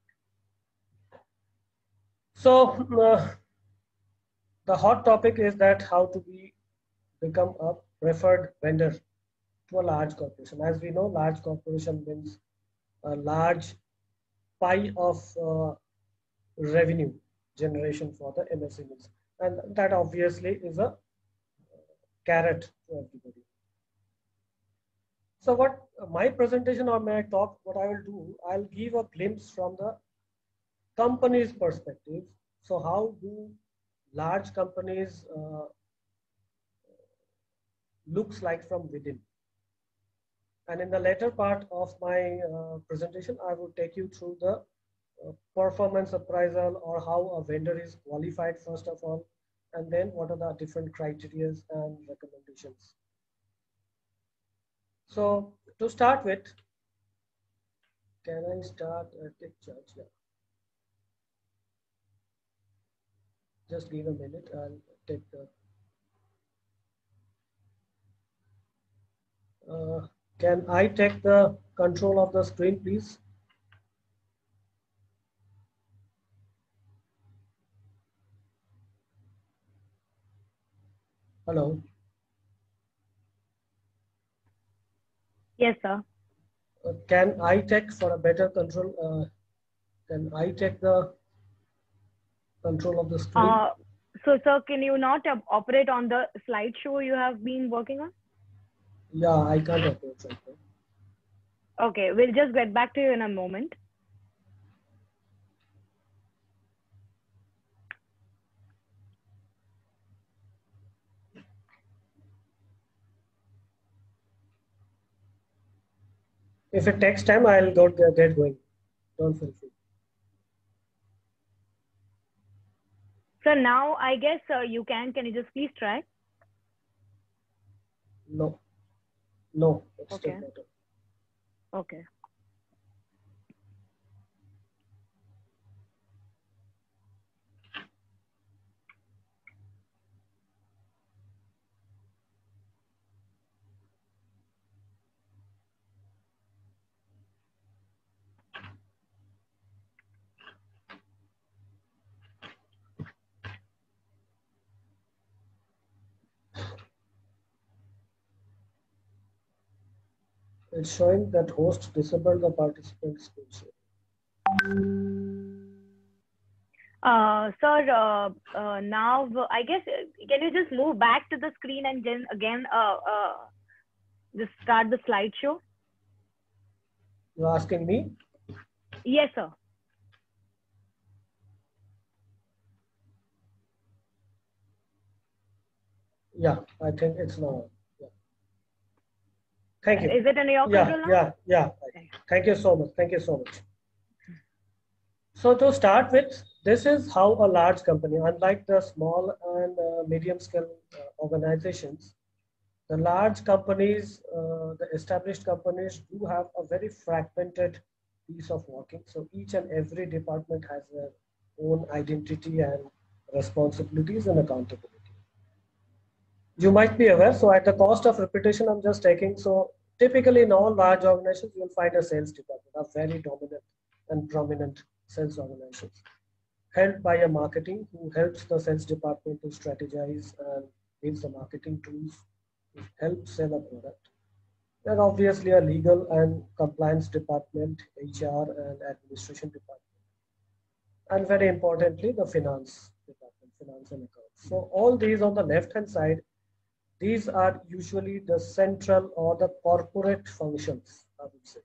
So uh, the hot topic is that how to be become a preferred vendor to a large corporation. As we know, large corporation means a large pie of uh, revenue generation for the M S M Es, and that obviously is a carrot to everybody. So what my presentation or my talk, what I will do, I'll give a glimpse from the company's perspective. So how do large companies uh, looks like from within? And in the later part of my uh, presentation, I will take you through the uh, performance appraisal, or how a vendor is qualified first of all, and then what are the different criteria and recommendations. So to start with, can I start a take charge? Yeah. Just give a minute, I'll take the, uh, can I take the control of the screen, please? Hello. Yes, sir. Uh, can I take for a better control? Uh, can I take the control of the screen? Uh, so, sir, can you not uh, operate on the slideshow you have been working on? Yeah, I can't operate right now. Okay, we'll just get back to you in a moment. If it takes time, I'll go get going. Don't feel free. So now I guess uh, you can. Can you just please try? No, no, it's Okay. still better. Okay. It's showing that host disabled the participant screen share. Uh, sir, uh, uh, now I guess, uh, can you just move back to the screen and then again uh, uh, just start the slideshow? You're asking me? Yes, sir. Yeah, I think it's now. Yeah. Thank you. Is it in your Yeah, control now? yeah, yeah. Thank you so much. Thank you so much. So to start with, this is how a large company, unlike the small and uh, medium scale uh, organizations, the large companies, uh, the established companies do have a very fragmented piece of working. So each and every department has their own identity and responsibilities and accountability. You might be aware, so at the cost of repetition, I'm just taking, so typically in all large organizations, you'll find a sales department, a very dominant and prominent sales organizations, helped by a marketing who helps the sales department to strategize and gives the marketing tools to help sell a product. Then obviously a legal and compliance department, H R and administration department. And very importantly, the finance department, finance and accounts. So all these on the left-hand side, these are usually the central or the corporate functions, I would say.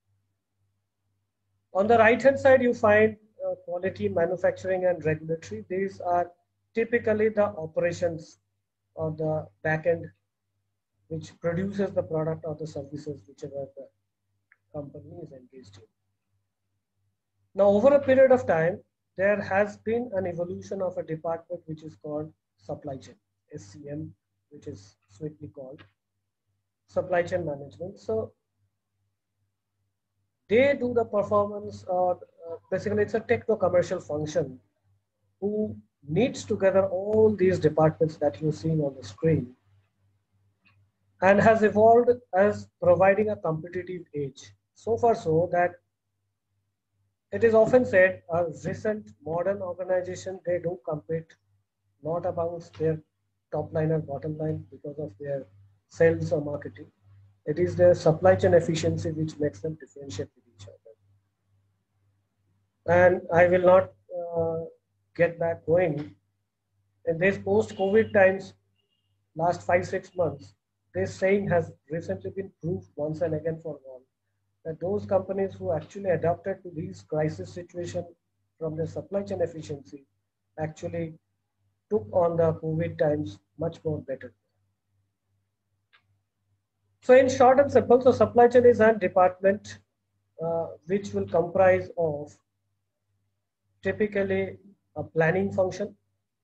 On the right-hand side, you find uh, quality, manufacturing, and regulatory. These are typically the operations or the back-end which produces the product or the services whichever the company is engaged in. Now, over a period of time, there has been an evolution of a department which is called supply chain, S C M, which is sweetly called supply chain management. So they do the performance, or uh, basically it's a techno-commercial function who needs together all these departments that you've seen on the screen and has evolved as providing a competitive edge. So far so that it is often said a recent modern organization, they do compete not amongst their top line or bottom line because of their sales or marketing. It is their supply chain efficiency which makes them differentiate with each other. And I will not uh, get back going. In these post-COVID times, last five, six months, this saying has recently been proved once and again for all, that those companies who actually adapted to these crisis situations from their supply chain efficiency actually took on the COVID times much more better. So in short and simple, so supply chain is a department uh, which will comprise of typically a planning function.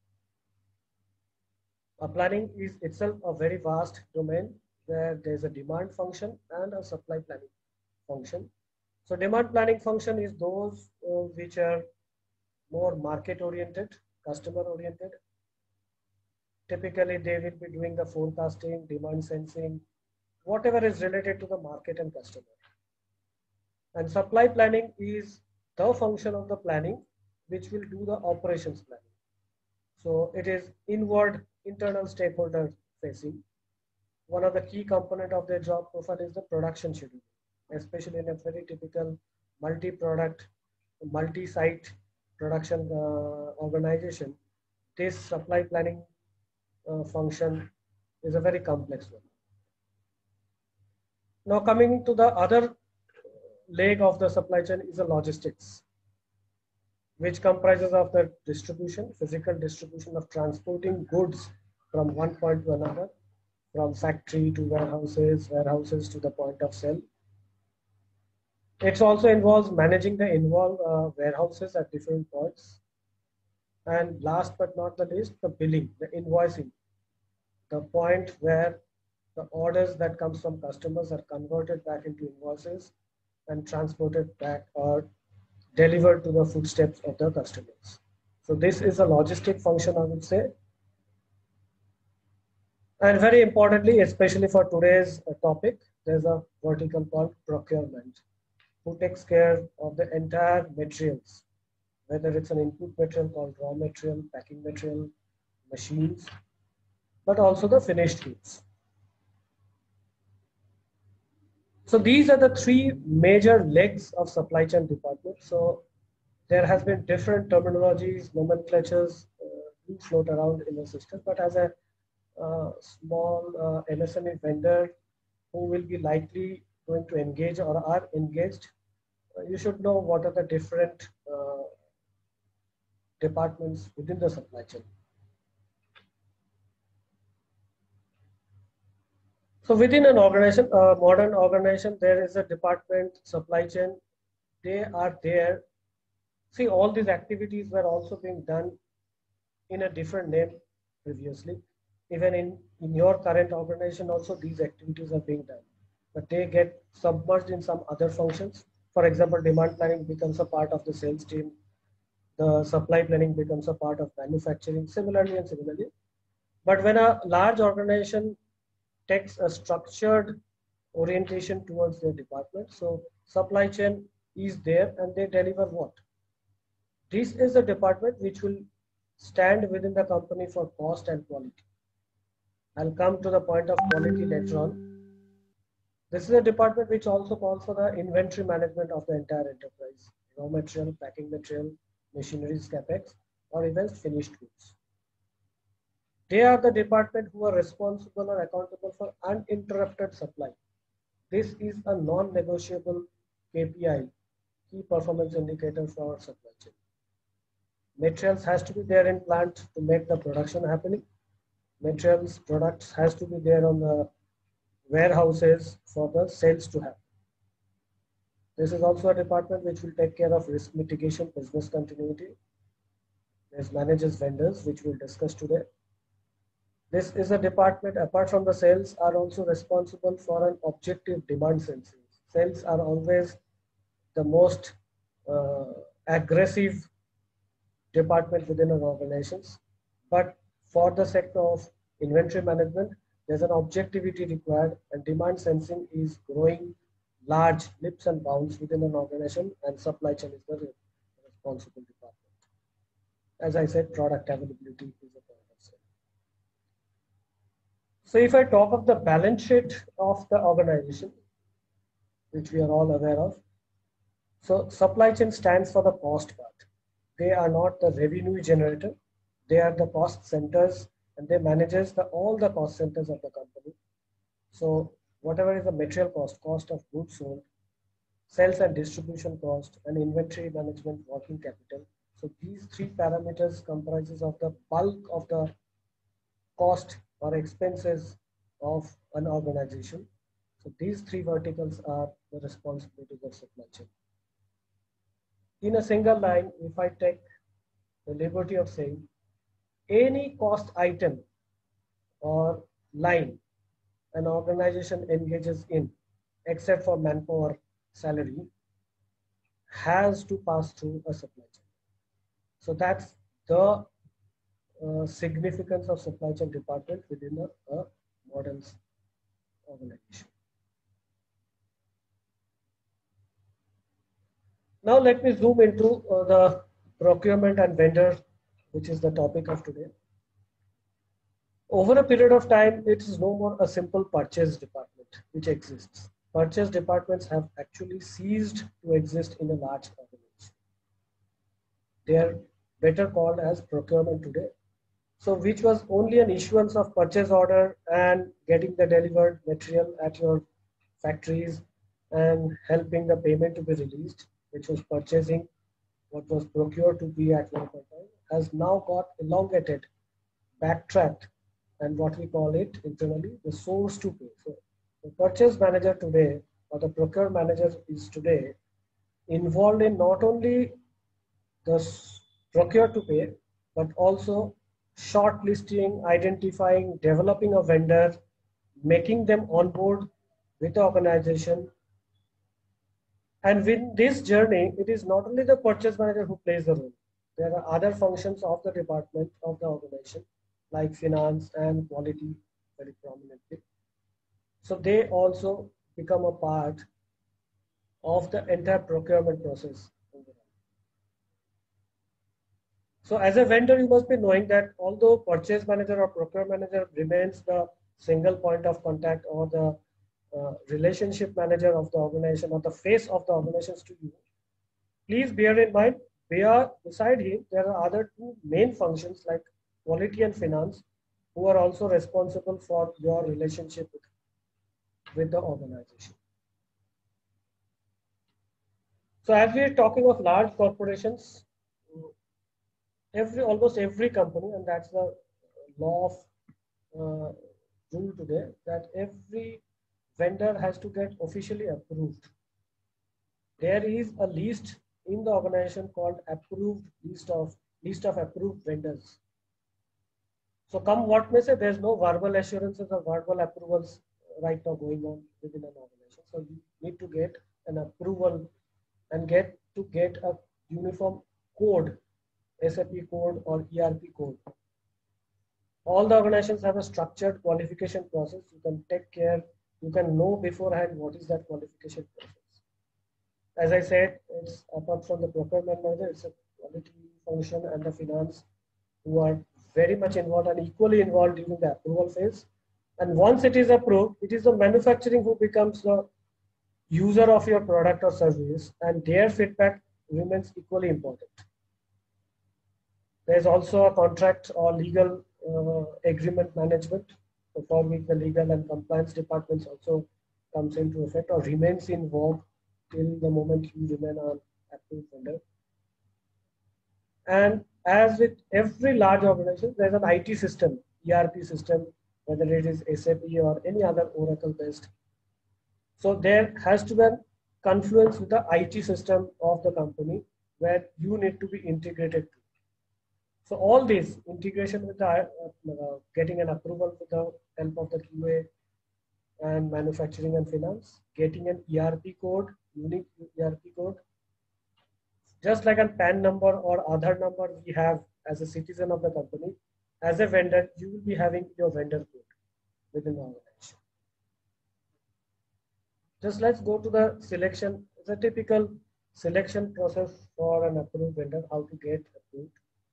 A planning is itself a very vast domain where there's a demand function and a supply planning function. So demand planning function is those uh, which are more market oriented, customer oriented. Typically, they will be doing the forecasting, demand sensing, whatever is related to the market and customer. And supply planning is the function of the planning which will do the operations planning. So it is inward, internal stakeholder facing. One of the key component of their job profile is the production schedule, especially in a very typical multi-product, multi-site production uh, organization. This supply planning uh, function is a very complex one. Now coming to the other leg of the supply chain is the logistics, which comprises of the distribution, physical distribution of transporting goods from one point to another, from factory to warehouses, warehouses to the point of sale. It also involves managing the involved uh, warehouses at different points. And last but not the least, the billing, the invoicing, the point where the orders that comes from customers are converted back into invoices and transported back or delivered to the footsteps of the customers. So this is a logistic function, I would say. And very importantly, especially for today's topic, there's a vertical called procurement, who takes care of the entire materials, whether it's an input material called raw material, packing material, machines, but also the finished goods. So these are the three major legs of supply chain department. So there has been different terminologies, nomenclatures uh, do float around in the system, but as a uh, small uh, M S M E vendor who will be likely going to engage or are engaged, uh, you should know what are the different uh, departments within the supply chain. So within an organization, a modern organization, there is a department, supply chain, they are there. See, all these activities were also being done in a different name previously. Even in, in your current organization also, these activities are being done, but they get submerged in some other functions. For example, demand planning becomes a part of the sales team. The supply planning becomes a part of manufacturing, similarly and similarly. But when a large organization takes a structured orientation towards their department, so supply chain is there and they deliver what? This is a department which will stand within the company for cost and quality. I'll come to the point of quality later on. This is a department which also calls for the inventory management of the entire enterprise, raw material, packing material, machineries, capex, or even finished goods. They are the department who are responsible or accountable for uninterrupted supply. This is a non-negotiable K P I, key performance indicator for our supply chain. Materials has to be there in plant to make the production happening. Materials, products has to be there on the warehouses for the sales to happen. This is also a department which will take care of risk mitigation, business continuity. There's manages vendors, which we'll discuss today. This is a department, apart from the sales, are also responsible for an objective demand sensing. Sales are always the most uh, aggressive department within our organizations. But for the sector of inventory management, there's an objectivity required, and demand sensing is growing large leaps and bounds within an organization, and supply chain is the responsible department. As I said, product availability is a part of sales. So if I talk of the balance sheet of the organization, which we are all aware of, so supply chain stands for the cost part. They are not the revenue generator. They are the cost centers, and they manages the, all the cost centers of the company. So whatever is the material cost, cost of goods sold, sales and distribution cost, and inventory management, working capital. So these three parameters comprises of the bulk of the cost or expenses of an organization. So these three verticals are the responsibilities of supply chain. In a single line, if I take the liberty of saying, any cost item or line an organization engages in, except for manpower salary, has to pass through a supply chain. So that's the uh, significance of supply chain department within a, a modern organization. Now let me zoom into uh, the procurement and vendor, which is the topic of today. Over a period of time, it is no more a simple purchase department which exists. Purchase departments have actually ceased to exist in a large organization. They are better called as procurement today. So which was only an issuance of purchase order and getting the delivered material at your factories and helping the payment to be released, which was purchasing what was procured to be at one point in time, has now got elongated, backtracked, and what we call it internally, the source to pay. So the purchase manager today, or the procure manager is today involved in not only the procure to pay, but also shortlisting, identifying, developing a vendor, making them on board with the organization. And with this journey, it is not only the purchase manager who plays the role. There are other functions of the department of the organization, like finance and quality very prominently. So they also become a part of the entire procurement process. So as a vendor, you must be knowing that although purchase manager or procurement manager remains the single point of contact or the uh, relationship manager of the organization or the face of the organizations to you, please bear in mind, we are beside him, there are other two main functions like quality and finance, who are also responsible for your relationship with, with the organization. So as we are talking of large corporations, every almost every company, and that's the law of uh, rule today that every vendor has to get officially approved. There is a list in the organization called approved list of list of approved vendors. So come what may say, there's no verbal assurances or verbal approvals right now going on within an organization. So you need to get an approval and get to get a uniform code, S A P code or E R P code. All the organizations have a structured qualification process. You can take care, you can know beforehand what is that qualification process. As I said, it's apart from the procurement manager, it's a quality function and the finance who are very much involved and equally involved during the approval phase. And once it is approved, it is the manufacturing who becomes the user of your product or service, and their feedback remains equally important. There's also a contract or legal uh, agreement management, for which the legal and compliance departments also comes into effect or remains in vogue till the moment you remain an approved vendor. And as with every large organization, there's an I T system, E R P system, whether it is S A P or any other Oracle based. So there has to be a confluence with the I T system of the company where you need to be integrated to. So all this integration with the uh, getting an approval with the help of the Q A and manufacturing and finance, getting an E R P code, unique E R P code, just like a P A N number or Aadhaar number we have as a citizen of the company. As a vendor, you will be having your vendor code within the organization. Just let's go to the selection. It's a typical selection process for an approved vendor, how to get approved.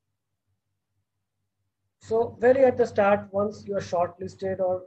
So very at the start, once you are shortlisted or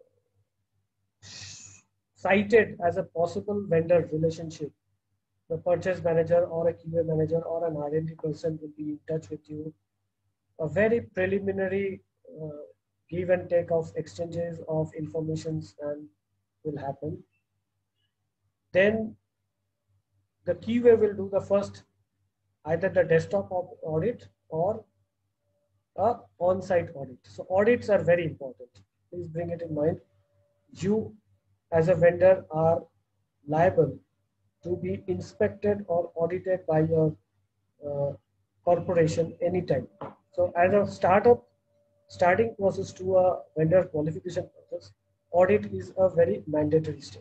cited as a possible vendor relationship, the purchase manager or a Q A manager or an R and D person will be in touch with you. A very preliminary uh, give and take of exchanges of informations and will happen. Then the Q A will do the first, either the desktop audit or a on-site audit. So audits are very important. Please bring it in mind. You as a vendor are liable to be inspected or audited by your uh, corporation anytime. So as a startup, starting process to a vendor qualification process, audit is a very mandatory stage.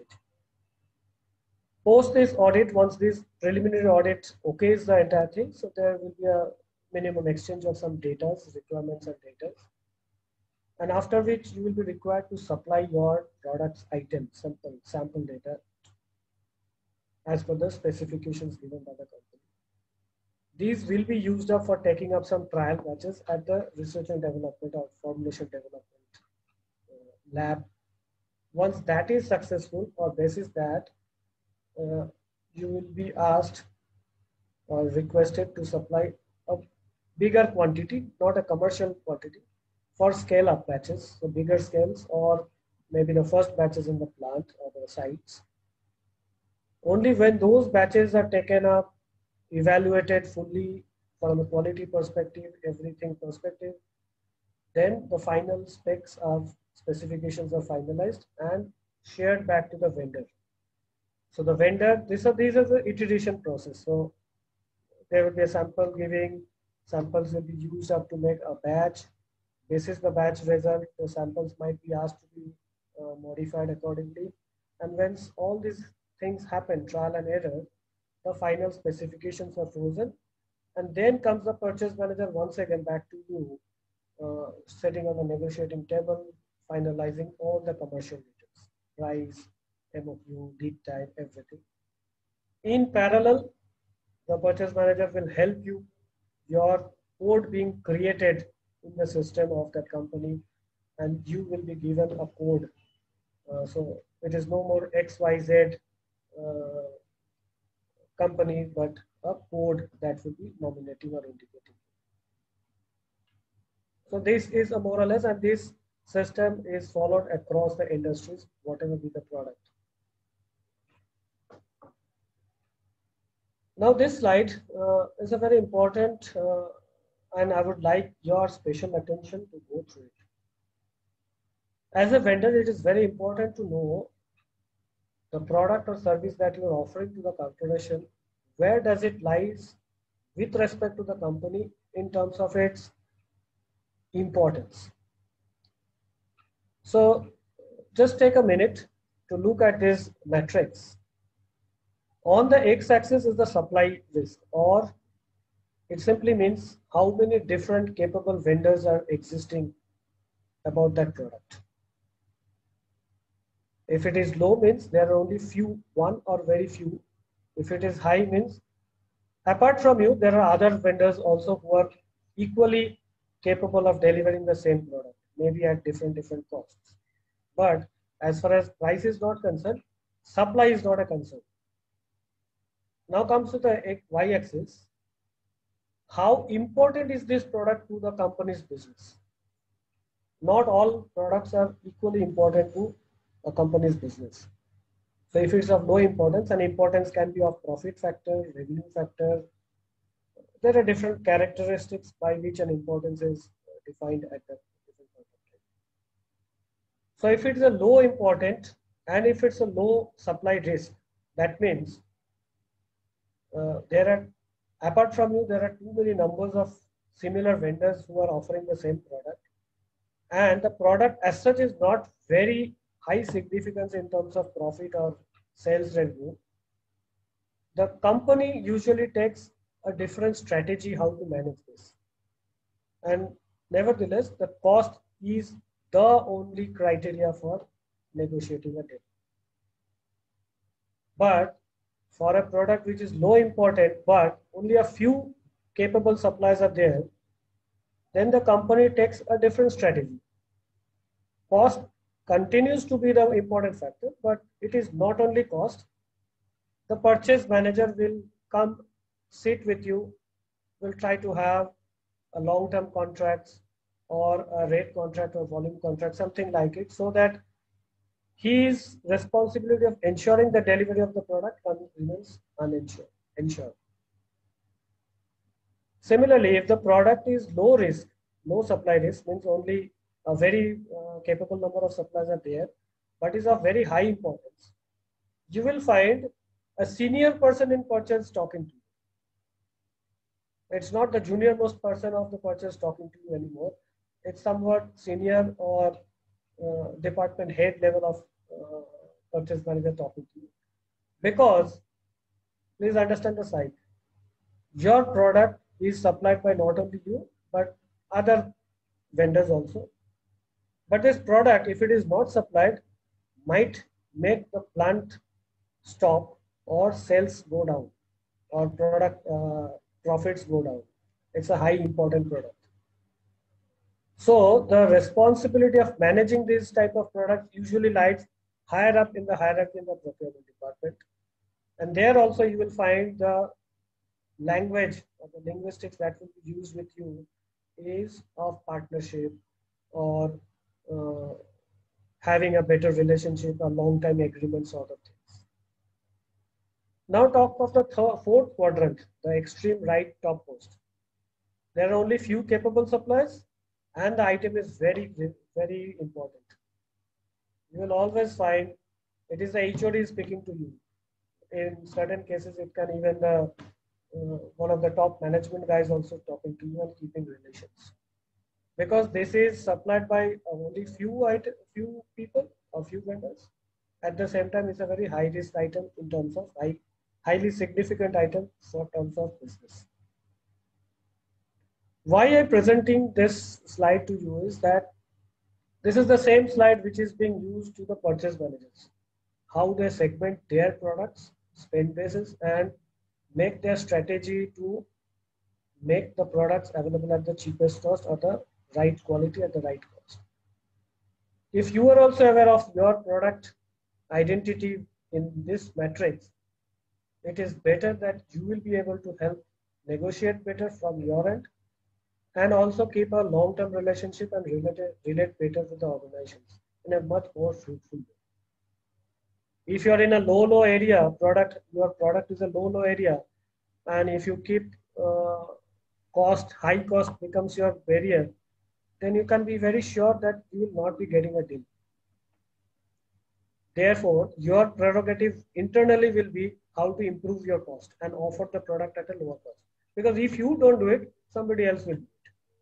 Post this audit, once this preliminary audit okays the entire thing, so there will be a minimum exchange of some data, requirements and data. And after which you will be required to supply your products item, sample, sample data as per the specifications given by the company. These will be used up for taking up some trial batches at the research and development or formulation development uh, lab. Once that is successful, or basis that, uh, you will be asked or requested to supply a bigger quantity, not a commercial quantity, for scale up batches, so bigger scales, or maybe the first batches in the plant or the sites. Only when those batches are taken up, evaluated fully from a quality perspective, everything perspective, then the final specs of specifications are finalized and shared back to the vendor. So the vendor, this are, these are the iteration process. So there will be a sample giving, samples will be used up to make a batch. This is the batch result. The samples might be asked to be uh, modified accordingly. And once all these things happen, trial and error, the final specifications are frozen. And then comes the purchase manager once again back to you, uh, sitting on the negotiating table, finalizing all the commercial details, price, M O Q, lead time, everything. In parallel, the purchase manager will help you, your code being created in the system of that company, and you will be given a code. Uh, so it is no more X Y Z uh, company, but a code that will be nominating or indicating. So this is a more or less, and this system is followed across the industries, whatever be the product. Now this slide uh, is a very important, uh, and I would like your special attention to go through it. As a vendor, it is very important to know the product or service that you are offering to the corporation, where does it lies with respect to the company in terms of its importance. So just take a minute to look at these metrics. On the x-axis is the supply risk, or it simply means how many different capable vendors are existing about that product. If it is low, means there are only few, one or very few. If it is high, means apart from you, there are other vendors also who are equally capable of delivering the same product, maybe at different different costs. But as far as price is not concerned, supply is not a concern. Now comes to the y-axis. How important is this product to the company's business? Not all products are equally important to a company's business. So if it's of low importance, and importance can be of profit factor, revenue factor, there are different characteristics by which an importance is defined at that different point of time. So if it's a low important and if it's a low supply risk, that means uh, there are, apart from you, there are too many numbers of similar vendors who are offering the same product, and the product as such is not very high significance in terms of profit or sales revenue. The company usually takes a different strategy how to manage this. And nevertheless, the cost is the only criteria for negotiating a deal. But for a product which is low important, but only a few capable suppliers are there, then the company takes a different strategy. Cost continues to be the important factor, but it is not only cost. The purchase manager will come, sit with you, will try to have a long-term contracts or a rate contract or volume contract, something like it, so that his responsibility of ensuring the delivery of the product remains uninsured, ensured. Similarly, if the product is low risk, low supply risk, means only a very uh, capable number of suppliers are there, but is of very high importance, you will find a senior person in purchase talking to you. It's not the junior most person of the purchase talking to you anymore. It's somewhat senior or uh, department head level of uh, purchase manager talking to you. Because, please understand the side, your product is supplied by not only you, but other vendors also. But this product, if it is not supplied, might make the plant stop or sales go down or product uh, profits go down. It's a high important product. So the responsibility of managing this type of product usually lies higher up in the hierarchy in the procurement department. And there also you will find the language or the linguistics that will be used with you is of partnership or uh, having a better relationship, a long-time agreement sort of things. Now talk of the third, fourth quadrant, the extreme right topmost. There are only few capable suppliers and the item is very, very important. You will always find it is the H O D speaking to you. In certain cases, it can even the uh, one of the top management guys also talking to you and keeping relations. Because this is supplied by only few item, few people or few vendors. At the same time, it's a very high risk item in terms of high, highly significant item for terms of business. Why I'm presenting this slide to you is that this is the same slide which is being used to the purchase managers. How they segment their products, spend basis, and make their strategy to make the products available at the cheapest cost or the right quality at the right cost. If you are also aware of your product identity in this matrix, it is better that you will be able to help negotiate better from your end and also keep a long-term relationship and relate, relate better with the organizations in a much more fruitful way. If you are in a low, low area, product, your product is a low, low area, and if you keep uh, cost, high cost becomes your barrier, then you can be very sure that you will not be getting a deal. Therefore, your prerogative internally will be how to improve your cost and offer the product at a lower cost. Because if you don't do it, somebody else will do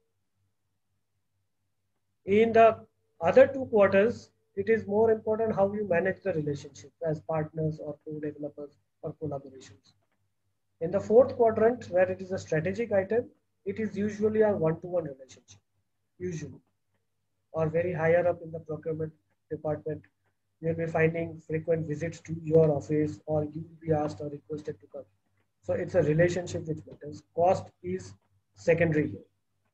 it. In the other two quarters, it is more important how you manage the relationship as partners or co-developers or collaborations. In the fourth quadrant, where it is a strategic item, it is usually a one-to-one relationship, usually, or very higher up in the procurement department. You'll be finding frequent visits to your office, or you will be asked or requested to come. So it's a relationship which matters. Cost is secondary here.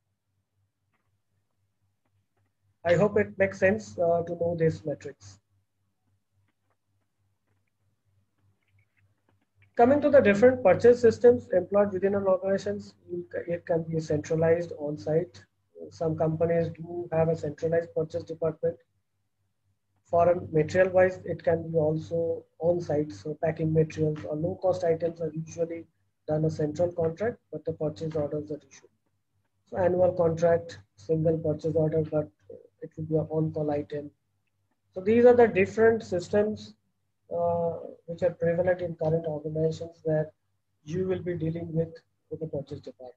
I hope it makes sense uh, to know these metrics. Coming to the different purchase systems employed within an organization, it can be centralized on-site. Some companies do have a centralized purchase department. For material wise, it can be also on-site. So packing materials or low-cost items are usually done a central contract, but the purchase orders are issued. So annual contract, single purchase order, but it will be an on-call item. So these are the different systems uh, which are prevalent in current organizations where you will be dealing with, with the purchase department.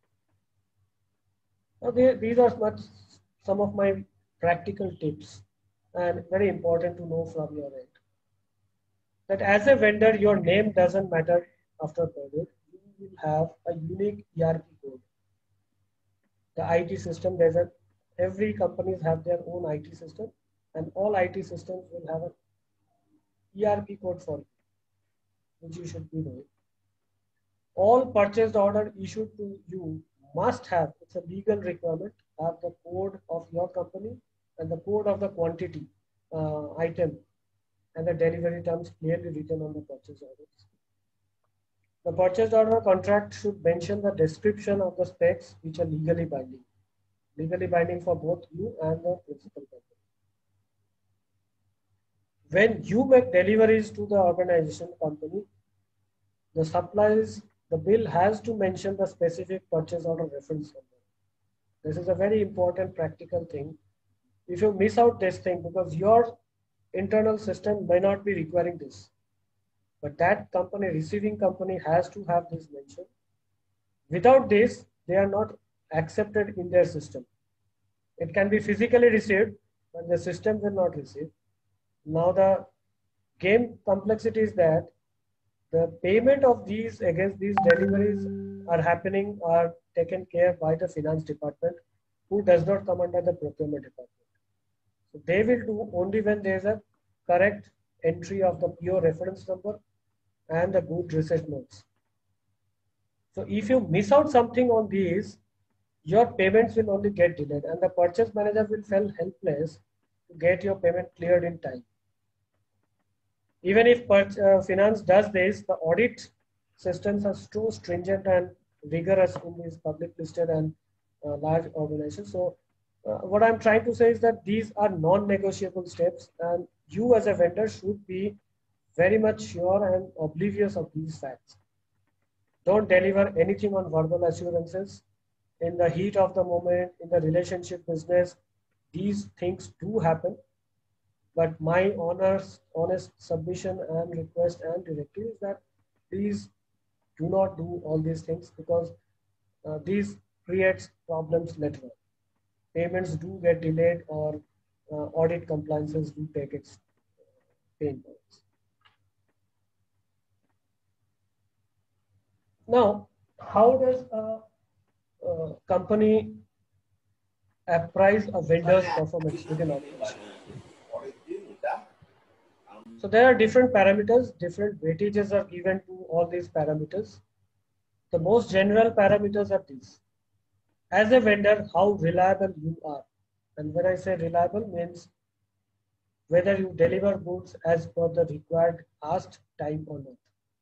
Now, they, these are much, some of my practical tips, and very important to know from your end. That as a vendor, your name doesn't matter after purchase. You will have a unique E R P code. The I T system, there's a, every companies have their own I T system, and all I T systems will have a E R P code for you, which you should be knowing. All purchased order issued to you must have, it's a legal requirement, have the code of your company and the code of the quantity uh, item and the delivery terms clearly written on the purchase orders. The purchase order contract should mention the description of the specs which are legally binding. Legally binding for both you and the principal company. When you make deliveries to the organization company, the supplies, the bill has to mention the specific purchase order reference number. This is a very important practical thing. If you miss out this thing, because your internal system may not be requiring this, but that company, receiving company, has to have this mentioned. Without this, they are not accepted in their system. It can be physically received, but the system will not receive. Now the game complexity is that the payment of these against these deliveries are happening, are taken care by the finance department, who does not come under the procurement department. So they will do only when there is a correct entry of the P O reference number and the good receipt notes. So if you miss out something on these, your payments will only get delayed, and the purchase manager will feel helpless to get your payment cleared in time. Even if uh, finance does this, the audit systems are so stringent and rigorous in these public listed and uh, large organizations. So uh, what I'm trying to say is that these are non-negotiable steps, and you as a vendor should be very much sure and oblivious of these facts. Don't deliver anything on verbal assurances. In the heat of the moment, in the relationship business, these things do happen. But my honest, honest submission and request and directive is that please do not do all these things, because uh, these creates problems later on. Payments do get delayed, or uh, audit compliances do take its pain points. Now, how does a, a company appraise a vendor's performance within an organization? So there are different parameters, different weightages are given to all these parameters. The most general parameters are these. As a vendor, how reliable you are. And when I say reliable, means whether you deliver goods as per the required asked time or not.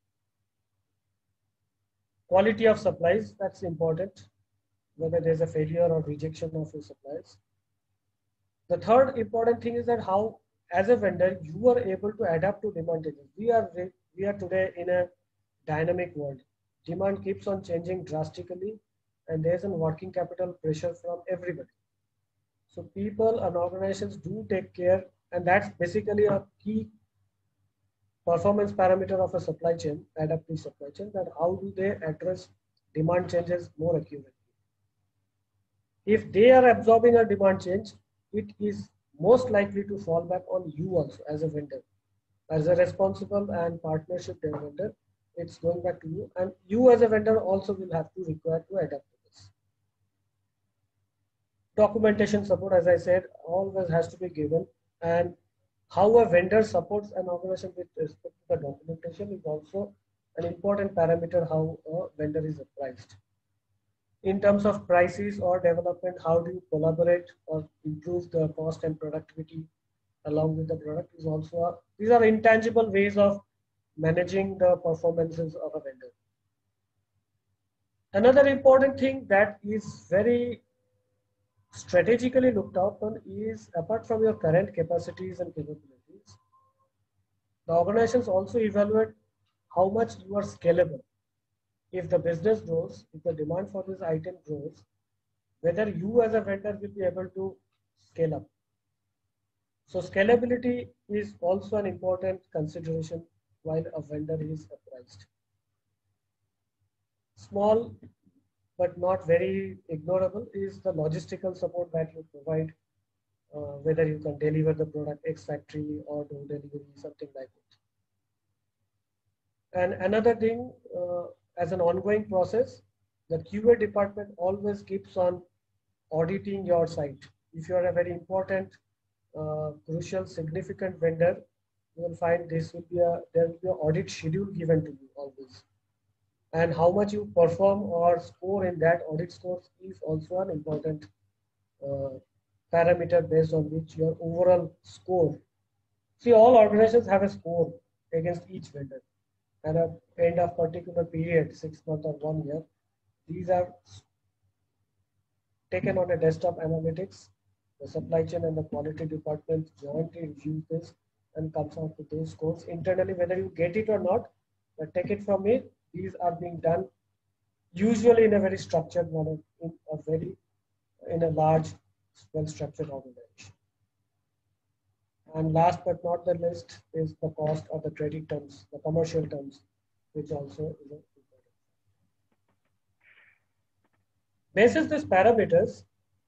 Quality of supplies, that's important, whether there's a failure or rejection of your supplies. The third important thing is that how, as a vendor, you are able to adapt to demand changes. We are, we are today in a dynamic world. Demand keeps on changing drastically, and there's a working capital pressure from everybody. So people and organizations do take care, and that's basically a key performance parameter of a supply chain, adaptive supply chain, that how do they address demand changes more accurately. If they are absorbing a demand change, it is most likely to fall back on you also as a vendor. As a responsible and partnership vendor, it's going back to you, and you as a vendor also will have to require to adapt to this. Documentation support, as I said, always has to be given, and how a vendor supports an organization with respect to the documentation is also an important parameter how a vendor is priced. In terms of prices or development, how do you collaborate or improve the cost and productivity along with the product is also a, these are intangible ways of managing the performances of a vendor. Another important thing that is very strategically looked upon is, apart from your current capacities and capabilities, the organizations also evaluate how much you are scalable. If the business grows, if the demand for this item grows, whether you as a vendor will be able to scale up. So scalability is also an important consideration while a vendor is priced. Small but not very ignorable is the logistical support that you provide, uh, whether you can deliver the product ex factory or do delivery, something like it. And another thing, uh, as an ongoing process, the Q A department always keeps on auditing your site. If you are a very important, uh, crucial, significant vendor, you will find this will be a there will be an audit schedule given to you always. And how much you perform or score in that audit scores is also an important uh, parameter based on which your overall score. See, all organizations have a score against each vendor. And at the end of particular period, six months or one year, these are taken on a desktop analytics. The supply chain and the quality department jointly review this and comes out with those scores internally, whether you get it or not. But take it from me, these are being done usually in a very structured manner, in a very in a large, well-structured organization. And last but not the least is the cost or the credit terms, the commercial terms, which also is important. Basis these parameters,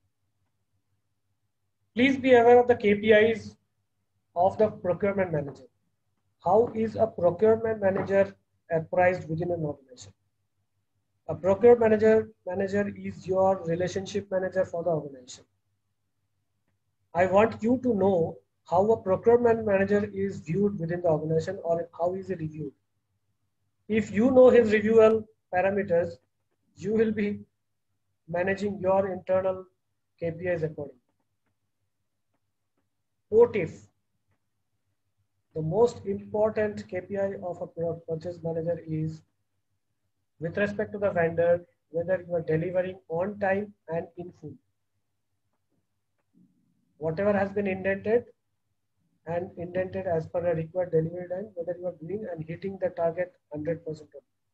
please be aware of the K P Is of the procurement manager. How is a procurement manager appraised within an organization? A procurement manager, manager is your relationship manager for the organization. I want you to know how a procurement manager is viewed within the organization, or how is he reviewed. If you know his reviewal parameters, you will be managing your internal K P Is accordingly. O T I F, the most important K P I of a purchase manager is with respect to the vendor, whether you are delivering on time and in full. Whatever has been indented and indented as per a required delivery time, whether you are doing and hitting the target one hundred percent.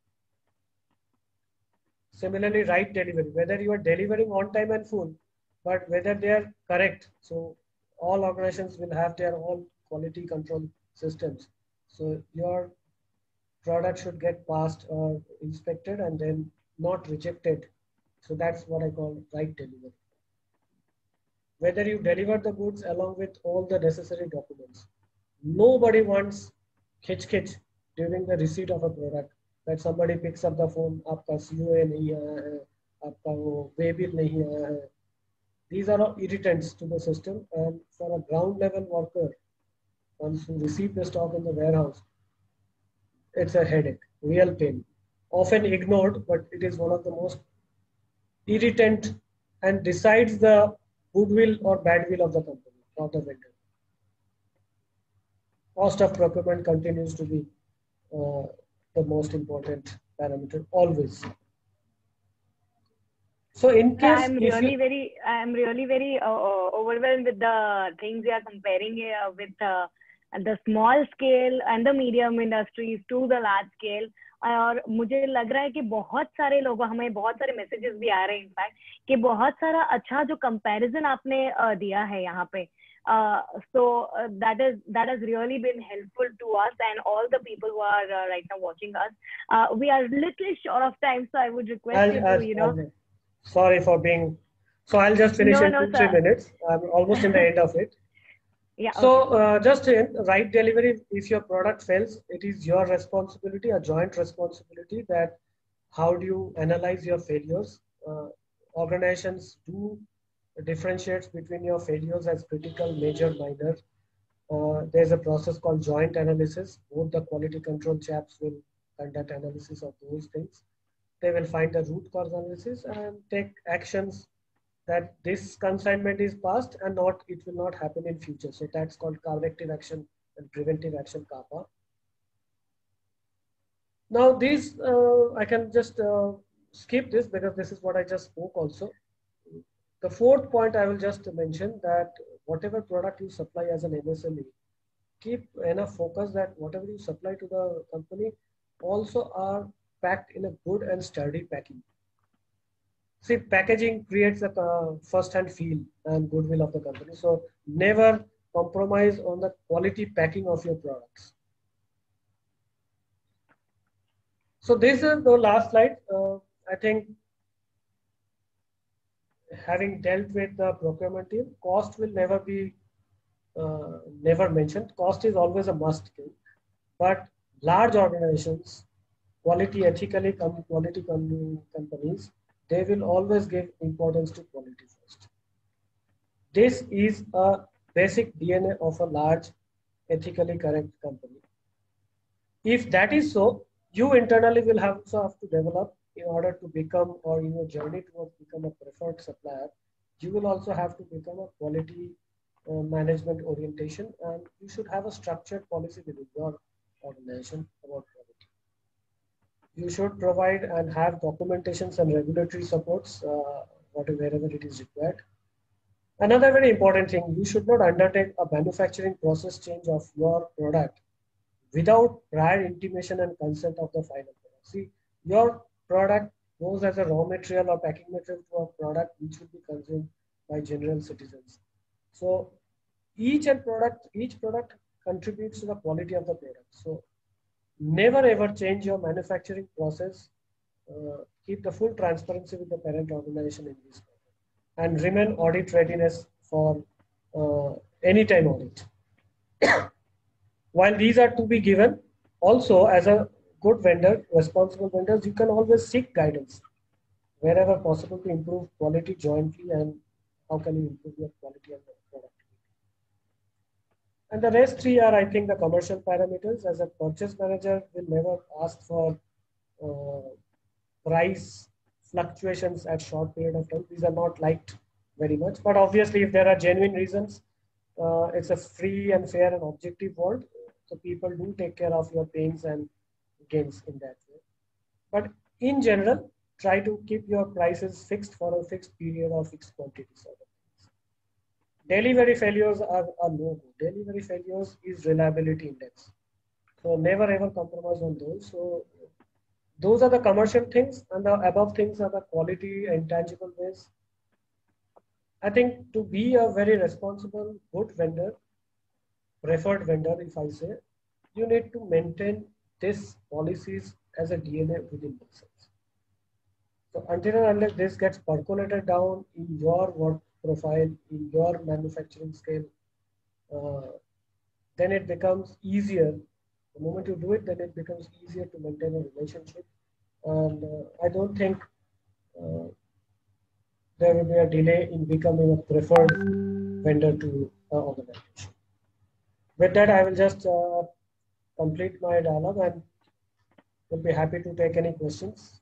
Similarly, right delivery, whether you are delivering on time and full, but whether they are correct. So all organizations will have their own quality control systems. So your product should get passed or inspected and then not rejected. So that's what I call right delivery. Whether you deliver the goods along with all the necessary documents. Nobody wants khich khich during the receipt of a product, that somebody picks up the phone, aapka C O A nahi aaya hai, aapka wo way bill nahi aaya hai. These are all irritants to the system, and for a ground level worker, once you receive the stock in the warehouse, it's a headache, real pain. Often ignored, but it is one of the most irritant and decides the goodwill or badwill of the company or the vendor. Cost of procurement continues to be uh, the most important parameter always. So in case I'm really very, I'm really very uh, overwhelmed with the things you are comparing here with uh, the small scale and the medium industries to the large scale. और मुझे लग रहा है कि बहुत सारे लोग, हमें बहुत सारे मैसेजेस भी आ रहे हैं इनफैक्ट, कि बहुत सारा अच्छा जो कंपैरिजन आपने दिया है यहाँ पे, Uh, so uh, that is that has really been helpful to us and all the people who are uh, right now watching us. Uh, we are little short of time, so I would request I'll, you I'll, to, you know. I'll, sorry for being. So I'll just finish No, in no, two, three sir. minutes. I'm almost in the end of it. Yeah. So Okay. uh, just in right delivery, if your product fails, it is your responsibility, a joint responsibility. That how do you analyze your failures? Uh, organizations do differentiate between your failures as critical, major, minor. Uh, there's a process called joint analysis. Both the quality control chaps will conduct analysis of those things. They will find the root cause analysis and take actions that this consignment is passed and not it will not happen in future. So that's called corrective action and preventive action, CAPA. Now this, uh, I can just uh, skip this because this is what I just spoke also. The fourth point I will just mention that whatever product you supply as an M S M E, keep enough focus that whatever you supply to the company also are packed in a good and sturdy packing. See, packaging creates a uh, first-hand feel and goodwill of the company. So never compromise on the quality packing of your products. So this is the last slide. Uh, I think having dealt with the procurement team, cost will never be uh, never mentioned. Cost is always a must thing. But large organizations, quality ethically com quality com companies, they will always give importance to quality first. This is a basic D N A of a large ethically correct company. If that is so, you internally will have also have to develop in order to become, or in your journey towards become a preferred supplier, you will also have to become a quality uh, management orientation, and you should have a structured policy within your organization about quality. You should provide and have documentations and regulatory supports uh, wherever it is required. Another very important thing, you should not undertake a manufacturing process change of your product without prior intimation and consent of the final product. See, your product goes as a raw material or packing material to a product which will be consumed by general citizens. So each and product, each product contributes to the quality of the product. So never ever change your manufacturing process. Uh, keep the full transparency with the parent organization in this, and remain audit readiness for uh, anytime audit. While these are to be given, also as a good vendor, responsible vendors, you can always seek guidance wherever possible to improve quality jointly, and how can you improve your quality and productivity. And the rest three are, I think, the commercial parameters. As a purchase manager, will never ask for uh, price fluctuations at short period of time. These are not liked very much, but obviously if there are genuine reasons, uh, it's a free and fair and objective world. So people do take care of your pains and gains in that way. But in general, try to keep your prices fixed for a fixed period or fixed quantity sort of things. Delivery failures are, are no good. Delivery failures is reliability index. So never ever compromise on those. So those are the commercial things, and the above things are the quality and tangible ways. I think to be a very responsible, good vendor, preferred vendor, if I say, you need to maintain these policies as a D N A within themselves. So until and unless this gets percolated down in your work profile, in your manufacturing scale, uh, then it becomes easier. The moment you do it, then it becomes easier to maintain a relationship. And uh, I don't think uh, there will be a delay in becoming a preferred vendor to uh, organization. With that, I will just uh, complete my dialogue and will be happy to take any questions.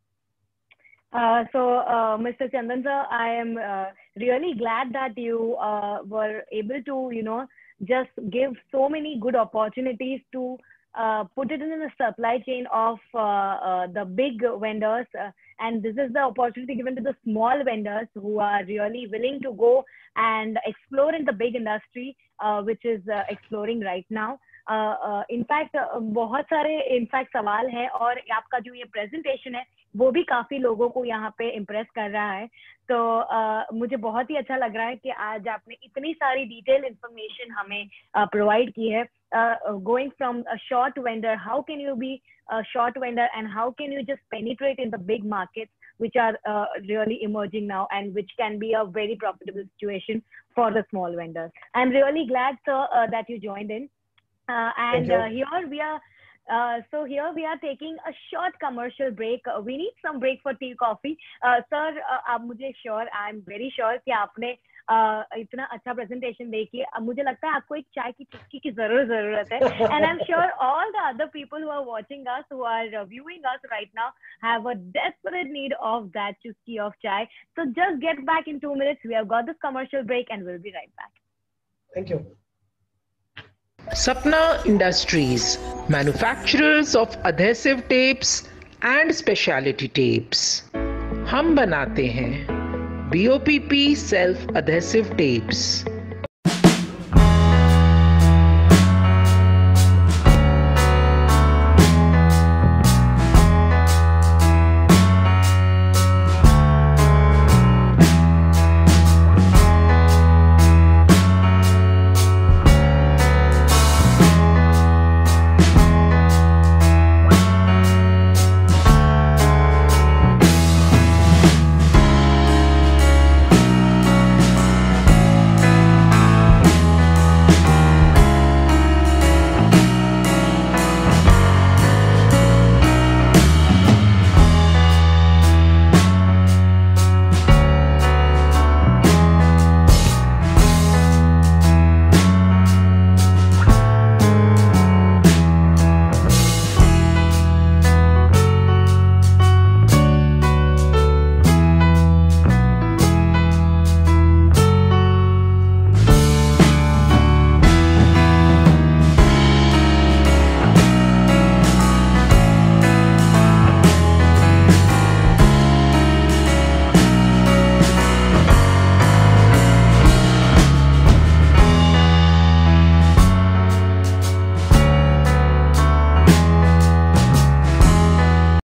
Uh, so, uh, Mister Chandan sir, I am uh, really glad that you uh, were able to, you know, just give so many good opportunities to uh, put it in the supply chain of uh, uh, the big vendors. Uh, and this is the opportunity given to the small vendors who are really willing to go and explore in the big industry, uh, which is uh, exploring right now. In fact uh, uh, बहुत सारे in fact सवाल हैं और आपका जो ये presentation है वो भी काफी लोगों को यहाँ पे इम्प्रेस कर रहा है. तो uh, मुझे बहुत ही अच्छा लग रहा है कि आज आपने इतनी सारी डिटेल इंफॉर्मेशन हमें प्रोवाइड uh, की है. Going from a short vendor, how can you be a short vendor and how can you just penetrate in the big markets which are uh, really emerging now and which can be a very profitable situation for the small vendors. I'm really glad, sir, uh, that you joined in. Uh, and uh, here we are. Uh, so here we are taking a short commercial break. Uh, we need some break for tea, coffee. Uh, sir, uh, आप मुझे sure, I'm very sure कि आपने uh, इतना अच्छा presentation देखी. अब मुझे लगता है आपको एक चाय की चुस्की की जरूर जरूरत है. And I'm sure all the other people who are watching us, who are uh, viewing us right now, have a desperate need of that chusky of chai. So just get back in two minutes. We have got this commercial break and we'll be right back. Thank you. Sapna Industries, manufacturers of adhesive tapes and specialty tapes. हम बनाते हैं B O P P self adhesive tapes.